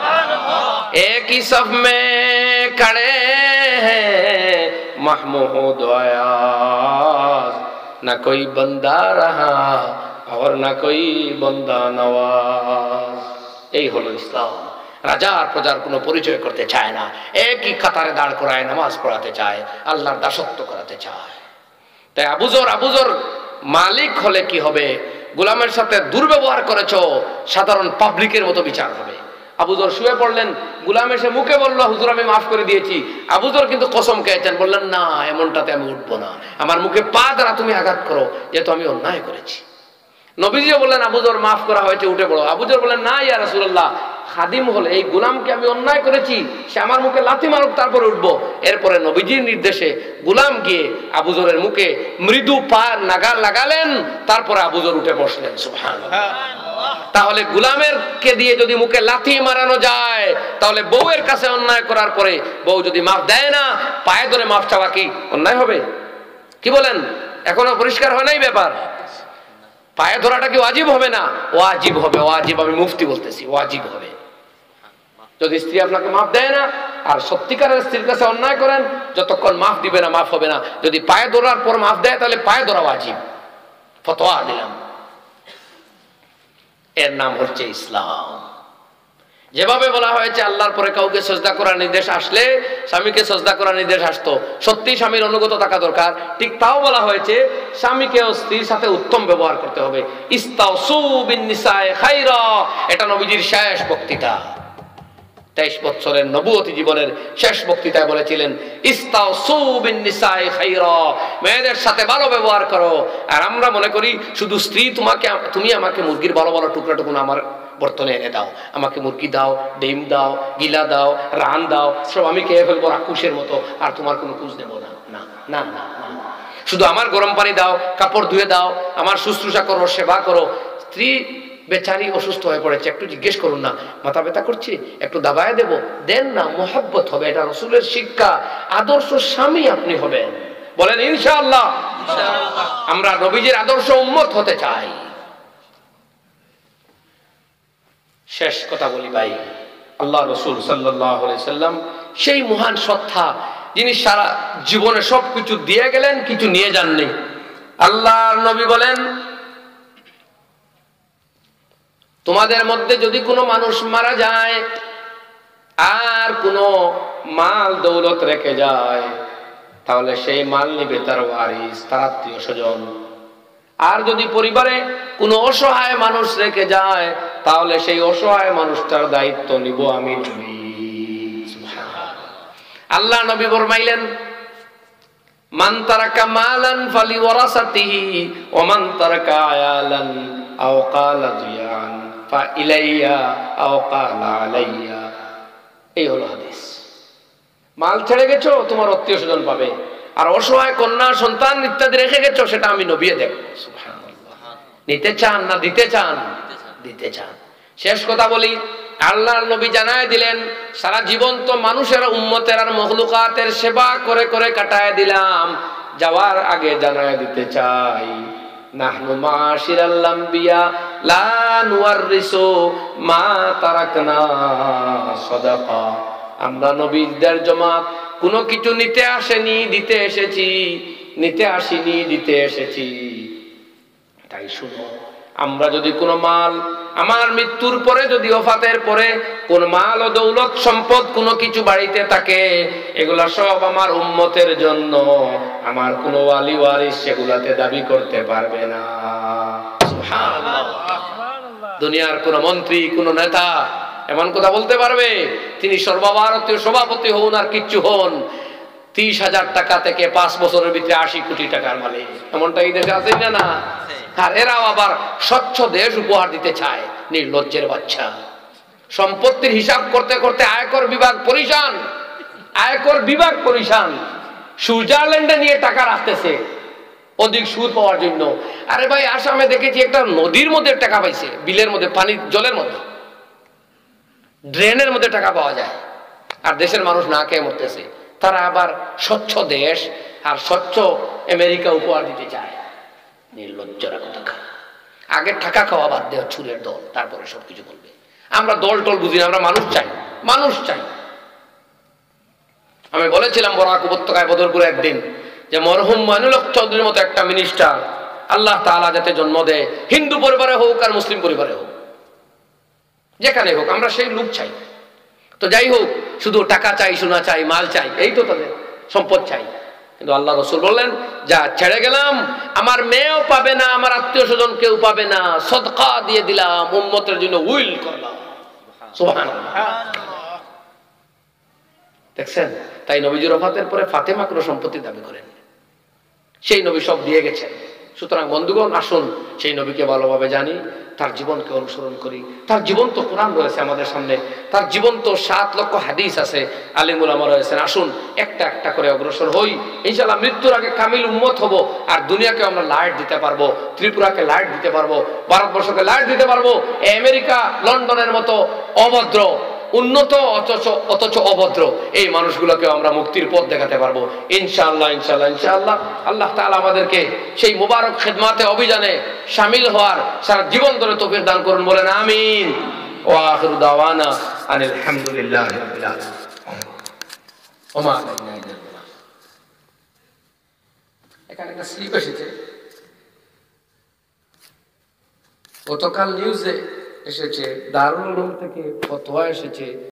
এক হি সফ মে খড়ে হ্যায় মাহমুদ আয়াজ, না কোই বান্দা রাহা আর না কোই বান্দা নওয়াজ। এই হলো ইসলাম। রাজা আর প্রজার কোনো পরিচয় করতে চায় না, একই কাতারে দাঁড় করায় নামাজ পড়াতে চায়, আল্লাহর দাসত্ব করাতে চায়। তাই আবু যর, আবু যর মালিক হলে কি হবে? গোলামের সাথে দুর্ব্যবহার করেছো, সাধারণ পাবলিকের মতো বিচার হবে। আবু যর শুয়ে পড়লেন, গোলাম এসে মুখে বলল, হুজুর আমি মাফ করে দিয়েছি। আবু যর কিন্তু কসম খেয়েছেন, বললেন না, এমনটাতে আমি উঠবো না, আমার মুখে পা দ্বারা তুমি আঘাত করো, যেহেতু আমি অন্যায় করেছি। নবীজিও বললেন, আবু যর মাফ করা হয়েছে, উঠে পড়ো। আবু যর বললেন, না ইয়া রাসূলুল্লাহ, খাদিম হলে এই গোলামকে আমি অন্যায় করেছি, সে আমার মুখে লাথি মারুক তারপরে উঠবো। এরপরে নবীজির নির্দেশে গোলাম গিয়ে আবু যরের মুখে মৃদু পা নাগা লাগালেন, তারপরে আবু যর উঠে বসলেন। সুবহানাল্লাহ। তাহলে গোলামের কে দিয়ে যদি মুখে লাথি মারানো যায়, তাহলে বউয়ের কাছে অন্যায় করার পরে বউ যদি মাফ দেয় না, পায়ে ধরে মাফ চাওয়া কি অন্যায় হবে? কি বলেন? এখনো পরিষ্কার হয় নাই ব্যাপার? পায়ে ধরাটা কি ওয়াজিব হবে না? ওয়াজিব হবে, ওয়াজিব। আমি মুফতি বলতেছি, ওয়াজিব হবে। যদি স্ত্রী আপনাকে মাফ দেয় না আর সত্যিকারের স্ত্রীর কাছে অন্যায় করেন, যতক্ষণ মাফ দিবে না মাফ হবে না। যদি পায়ে ধরার পর মাফ দেয় তাহলে পায়ে ধরা ওয়াজিব। ফতোয়া দিলাম। এর নাম হচ্ছে ইসলাম। যেভাবে বলা হয়েছে আল্লাহর পরে কাউকে সিজদা করার নির্দেশ আসলে স্বামীকে সিজদা করার নির্দেশ আসতো, সত্যি স্বামীর অনুগত থাকা দরকার, ঠিক তাও বলা হয়েছে স্বামীকেও স্ত্রীর সাথে উত্তম ব্যবহার করতে হবে। ইস্তাউসু বিন নিসায়ে খায়রা, এটা নবীজির শেষ বক্তৃতা। তেইশ বছরের নবুয়তি জীবনের শেষ বক্তৃতায় বলেছিলেন, ইস্তাউসু বিন নিসায়ে খায়রা, মেয়েদের সাথে ভালো ব্যবহার করো। আর আমরা মনে করি শুধু স্ত্রী তোমাকে, তুমি আমাকে মুরগির ভালো ভালো টুকরা টুকুন আমার বর্তনে এনে দাও, আমাকে মুরগি দাও, ডিম দাও, গিলা দাও, রান দাও, সব আমি খেয়ে ফেলবো রাক্ষসের মতো, আর তোমার কোনো খোঁজ নেবো না। না না না, শুধু আমার গরম পানি দাও, কাপড় ধুয়ে দাও, আমার শুশ্রূষা করো, সেবা করো। স্ত্রী বেচারি অসুস্থ হয়ে পড়েছে, একটু জিজ্ঞেস করুন না, মাথা ব্যথা করছে, একটু দাবায় দেব, দেন না, মোহাব্বত হবে। এটা রাসূলের শিক্ষা, আদর্শ স্বামী আপনি হবেন। বলেন ইনশাআল্লাহ। আমরা নবীজির আদর্শ উম্মত হতে চাই। শেষ কথা বলি ভাই, আল্লাহ রাসূল সাল্লাল্লাহু আলাইহি সাল্লাম সেই মহান সত্তা, যিনি সারা জীবনে সবকিছু দিয়ে গেলেন, কিছু নিয়ে যাননি। আল্লাহর নবী বলেন, তোমাদের মধ্যে যদি কোনো মানুষ মারা যায় আর কোনো মাল দৌলত রেখে যায়, তাহলে সেই মাল নিবে তার ওয়ারিস, তার আত্মীয় স্বজন। আর যদি পরিবারে কোনো অসহায় মানুষ রেখে যায়, তাহলে সেই অসহায় মানুষটার দায়িত্ব নিব আমি নবী। আল্লাহ নবী ফরমাইলেন, মান তারাকা মালান ফালিওয়ারাসাতিহি ওয়া মান তারাকা আয়ালান আও ক্বালা জিয়ান ফা ইলাইয়া আও ক্বালা আলাইয়া। এই হলো হাদিস। মাল ছেড়ে গেছো, তোমার আত্মীয় স্বজন পাবে, আর অসহায় কন্যা সন্তান ইত্যাদি রেখে গেছো, সেটা আমি নবী দেখব। সুবহানাল্লাহ। নিতে চান না দিতে চান? দিতে চান। শেষ কথা বলি, আল্লাহর নবী জানায় দিলেন, সারা জীবন তো মানুষের উম্মতের আর মখলুকাতের সেবা করে করে কাটায় দিলাম, যাওয়ার আগে জানায় দিতে চাই, নাহনু মাশিরাল আম্বিয়া লা নুওয়ারিসু মা তারাকনা সাদাকা। আমরা নবীদের জামাত কোনো কিছু নিতে আসেনি, দিতে এসেছি। নিতে আসিনি, দিতে এসেছি। তাই শুনো, আমরা যদি কোনো মাল, আমার মৃত্যুর পরে যদি ওফাতের পরে কোন মাল ও দৌলত সম্পদ কোনো কিছু বাড়িতে থাকে, এগুলা সব আমার উম্মতের জন্য। আমার কোনো ওয়ালি ওয়ারিস সেগুলাতে দাবি করতে পারবে না। সুবহানাল্লাহ। দুনিয়ার কোন মন্ত্রী, কোন নেতা এমন কথা বলতে পারবে, তিনি সর্বভারতীয় সভাপতি হন আর কিচ্ছু হন, ত্রিশ হাজার টাকা থেকে পাঁচ বছরের ভিতরে আশি কোটি টাকার মালিক, এমনটা এই দেশে আছে না? না। আর এরাও আবার স্বচ্ছ দেশ উপহার দিতে চায়। নির্লজ্জের বাচ্চা। সম্পত্তির হিসাব করতে করতে আয়কর বিভাগ পরিশান, আয়কর বিভাগ পরিশান। সুইজারল্যান্ডে নিয়ে টাকা রাখতেছে অধিক সুদ পাওয়ার জন্য। আরে ভাই, আসামে দেখেছি একটা নদীর মধ্যে টাকা পাইছে, বিলের মধ্যে, পানির জলের মধ্যে, ড্রেনের মধ্যে টাকা পাওয়া যায়, আর দেশের মানুষ না খেয়ে মরতেছে। তারা আবার স্বচ্ছ দেশ আর স্বচ্ছ আমেরিকা উপহার দিতে চায়। নির্লজ্জরা কথা। আগে টাকা খাওয়া বাদ দেওয়া, চুলের দল, তারপরে সবকিছু বলবে। আমরা দল টল বুঝি না, আমরা মানুষ চাই, মানুষ চাই। আমি বলেছিলাম বরাক উপত্যকায় বদরপুরে একদিন, যে মরহুম মাইনুল হক চৌধুরীর মতো একটা মিনিস্টার আল্লাহ তাআলা যাতে জন্ম দেয়, হিন্দু পরিবারে হোক আর মুসলিম পরিবারে হোক, যেখানে হোক, আমরা সেই লোক চাই। তো যাই হোক, শুধু টাকা চাই, সোনা চাই, মাল চাই, এই তো তাদের সম্পদ চাই। কিন্তু আল্লাহ রাসূল বললেন, যা ছেড়ে গেলাম, আমার মেয়েও পাবে না, আমার আত্মীয় স্বজন কেউ পাবে না, সদকা দিয়ে দিলাম, উম্মতের জন্য উইল করলাম। সুবহানাল্লাহ। দেখছেন? তাই নবীজির ওফাতের পরে ফাতেমা কোনো সম্পত্তি দাবি করেন, সেই নবী সব দিয়ে গেছেন। সুতরাং বন্ধুগণ, আসুন সেই নবীকে ভালোভাবে জানি, তার জীবনকে অনুসরণ করি। তার জীবন্ত কোরআন রয়েছে আমাদের সামনে, তার জীবন্ত সাত লক্ষ হাদিস আছে, আলিম উলামা রয়েছেন। আসুন একটা একটা করে অগ্রসর হই, ইনশাআল্লাহ মৃত্যুর আগে কামিল উম্মত হব, আর দুনিয়াকে আমরা লাইট দিতে পারবো, ত্রিপুরাকে লাইট দিতে পারবো, ভারতবর্ষকে লাইট দিতে পারবো। আমেরিকা, লন্ডনের মতো অভদ্র, উন্নত অথচ অথচ অভদ্র এই মানুষগুলোকে আমরা মুক্তির পথ দেখাতে পারবো ইনশাআল্লাহ। ইনশাআল্লাহ ইনশাআল্লাহ আল্লাহ তাআলা আমাদেরকে সেই মুবারক খিদমাতে অভিযানে শামিল হওয়ার সারা জীবন ধরে তৌফিক দান করুন, বলেন আমিন। ওয়া আখিরু দাওয়ানা আনিল হামদুলিল্লাহি রাব্বিল আলামিন। ওমা আলাইনা ইল্লাল বালাগ। এখানে একটা স্লিপ এসেছে, গতকাল নিউজে এসেছে, দারুল উলুম থেকে ফতোয়া এসেছে।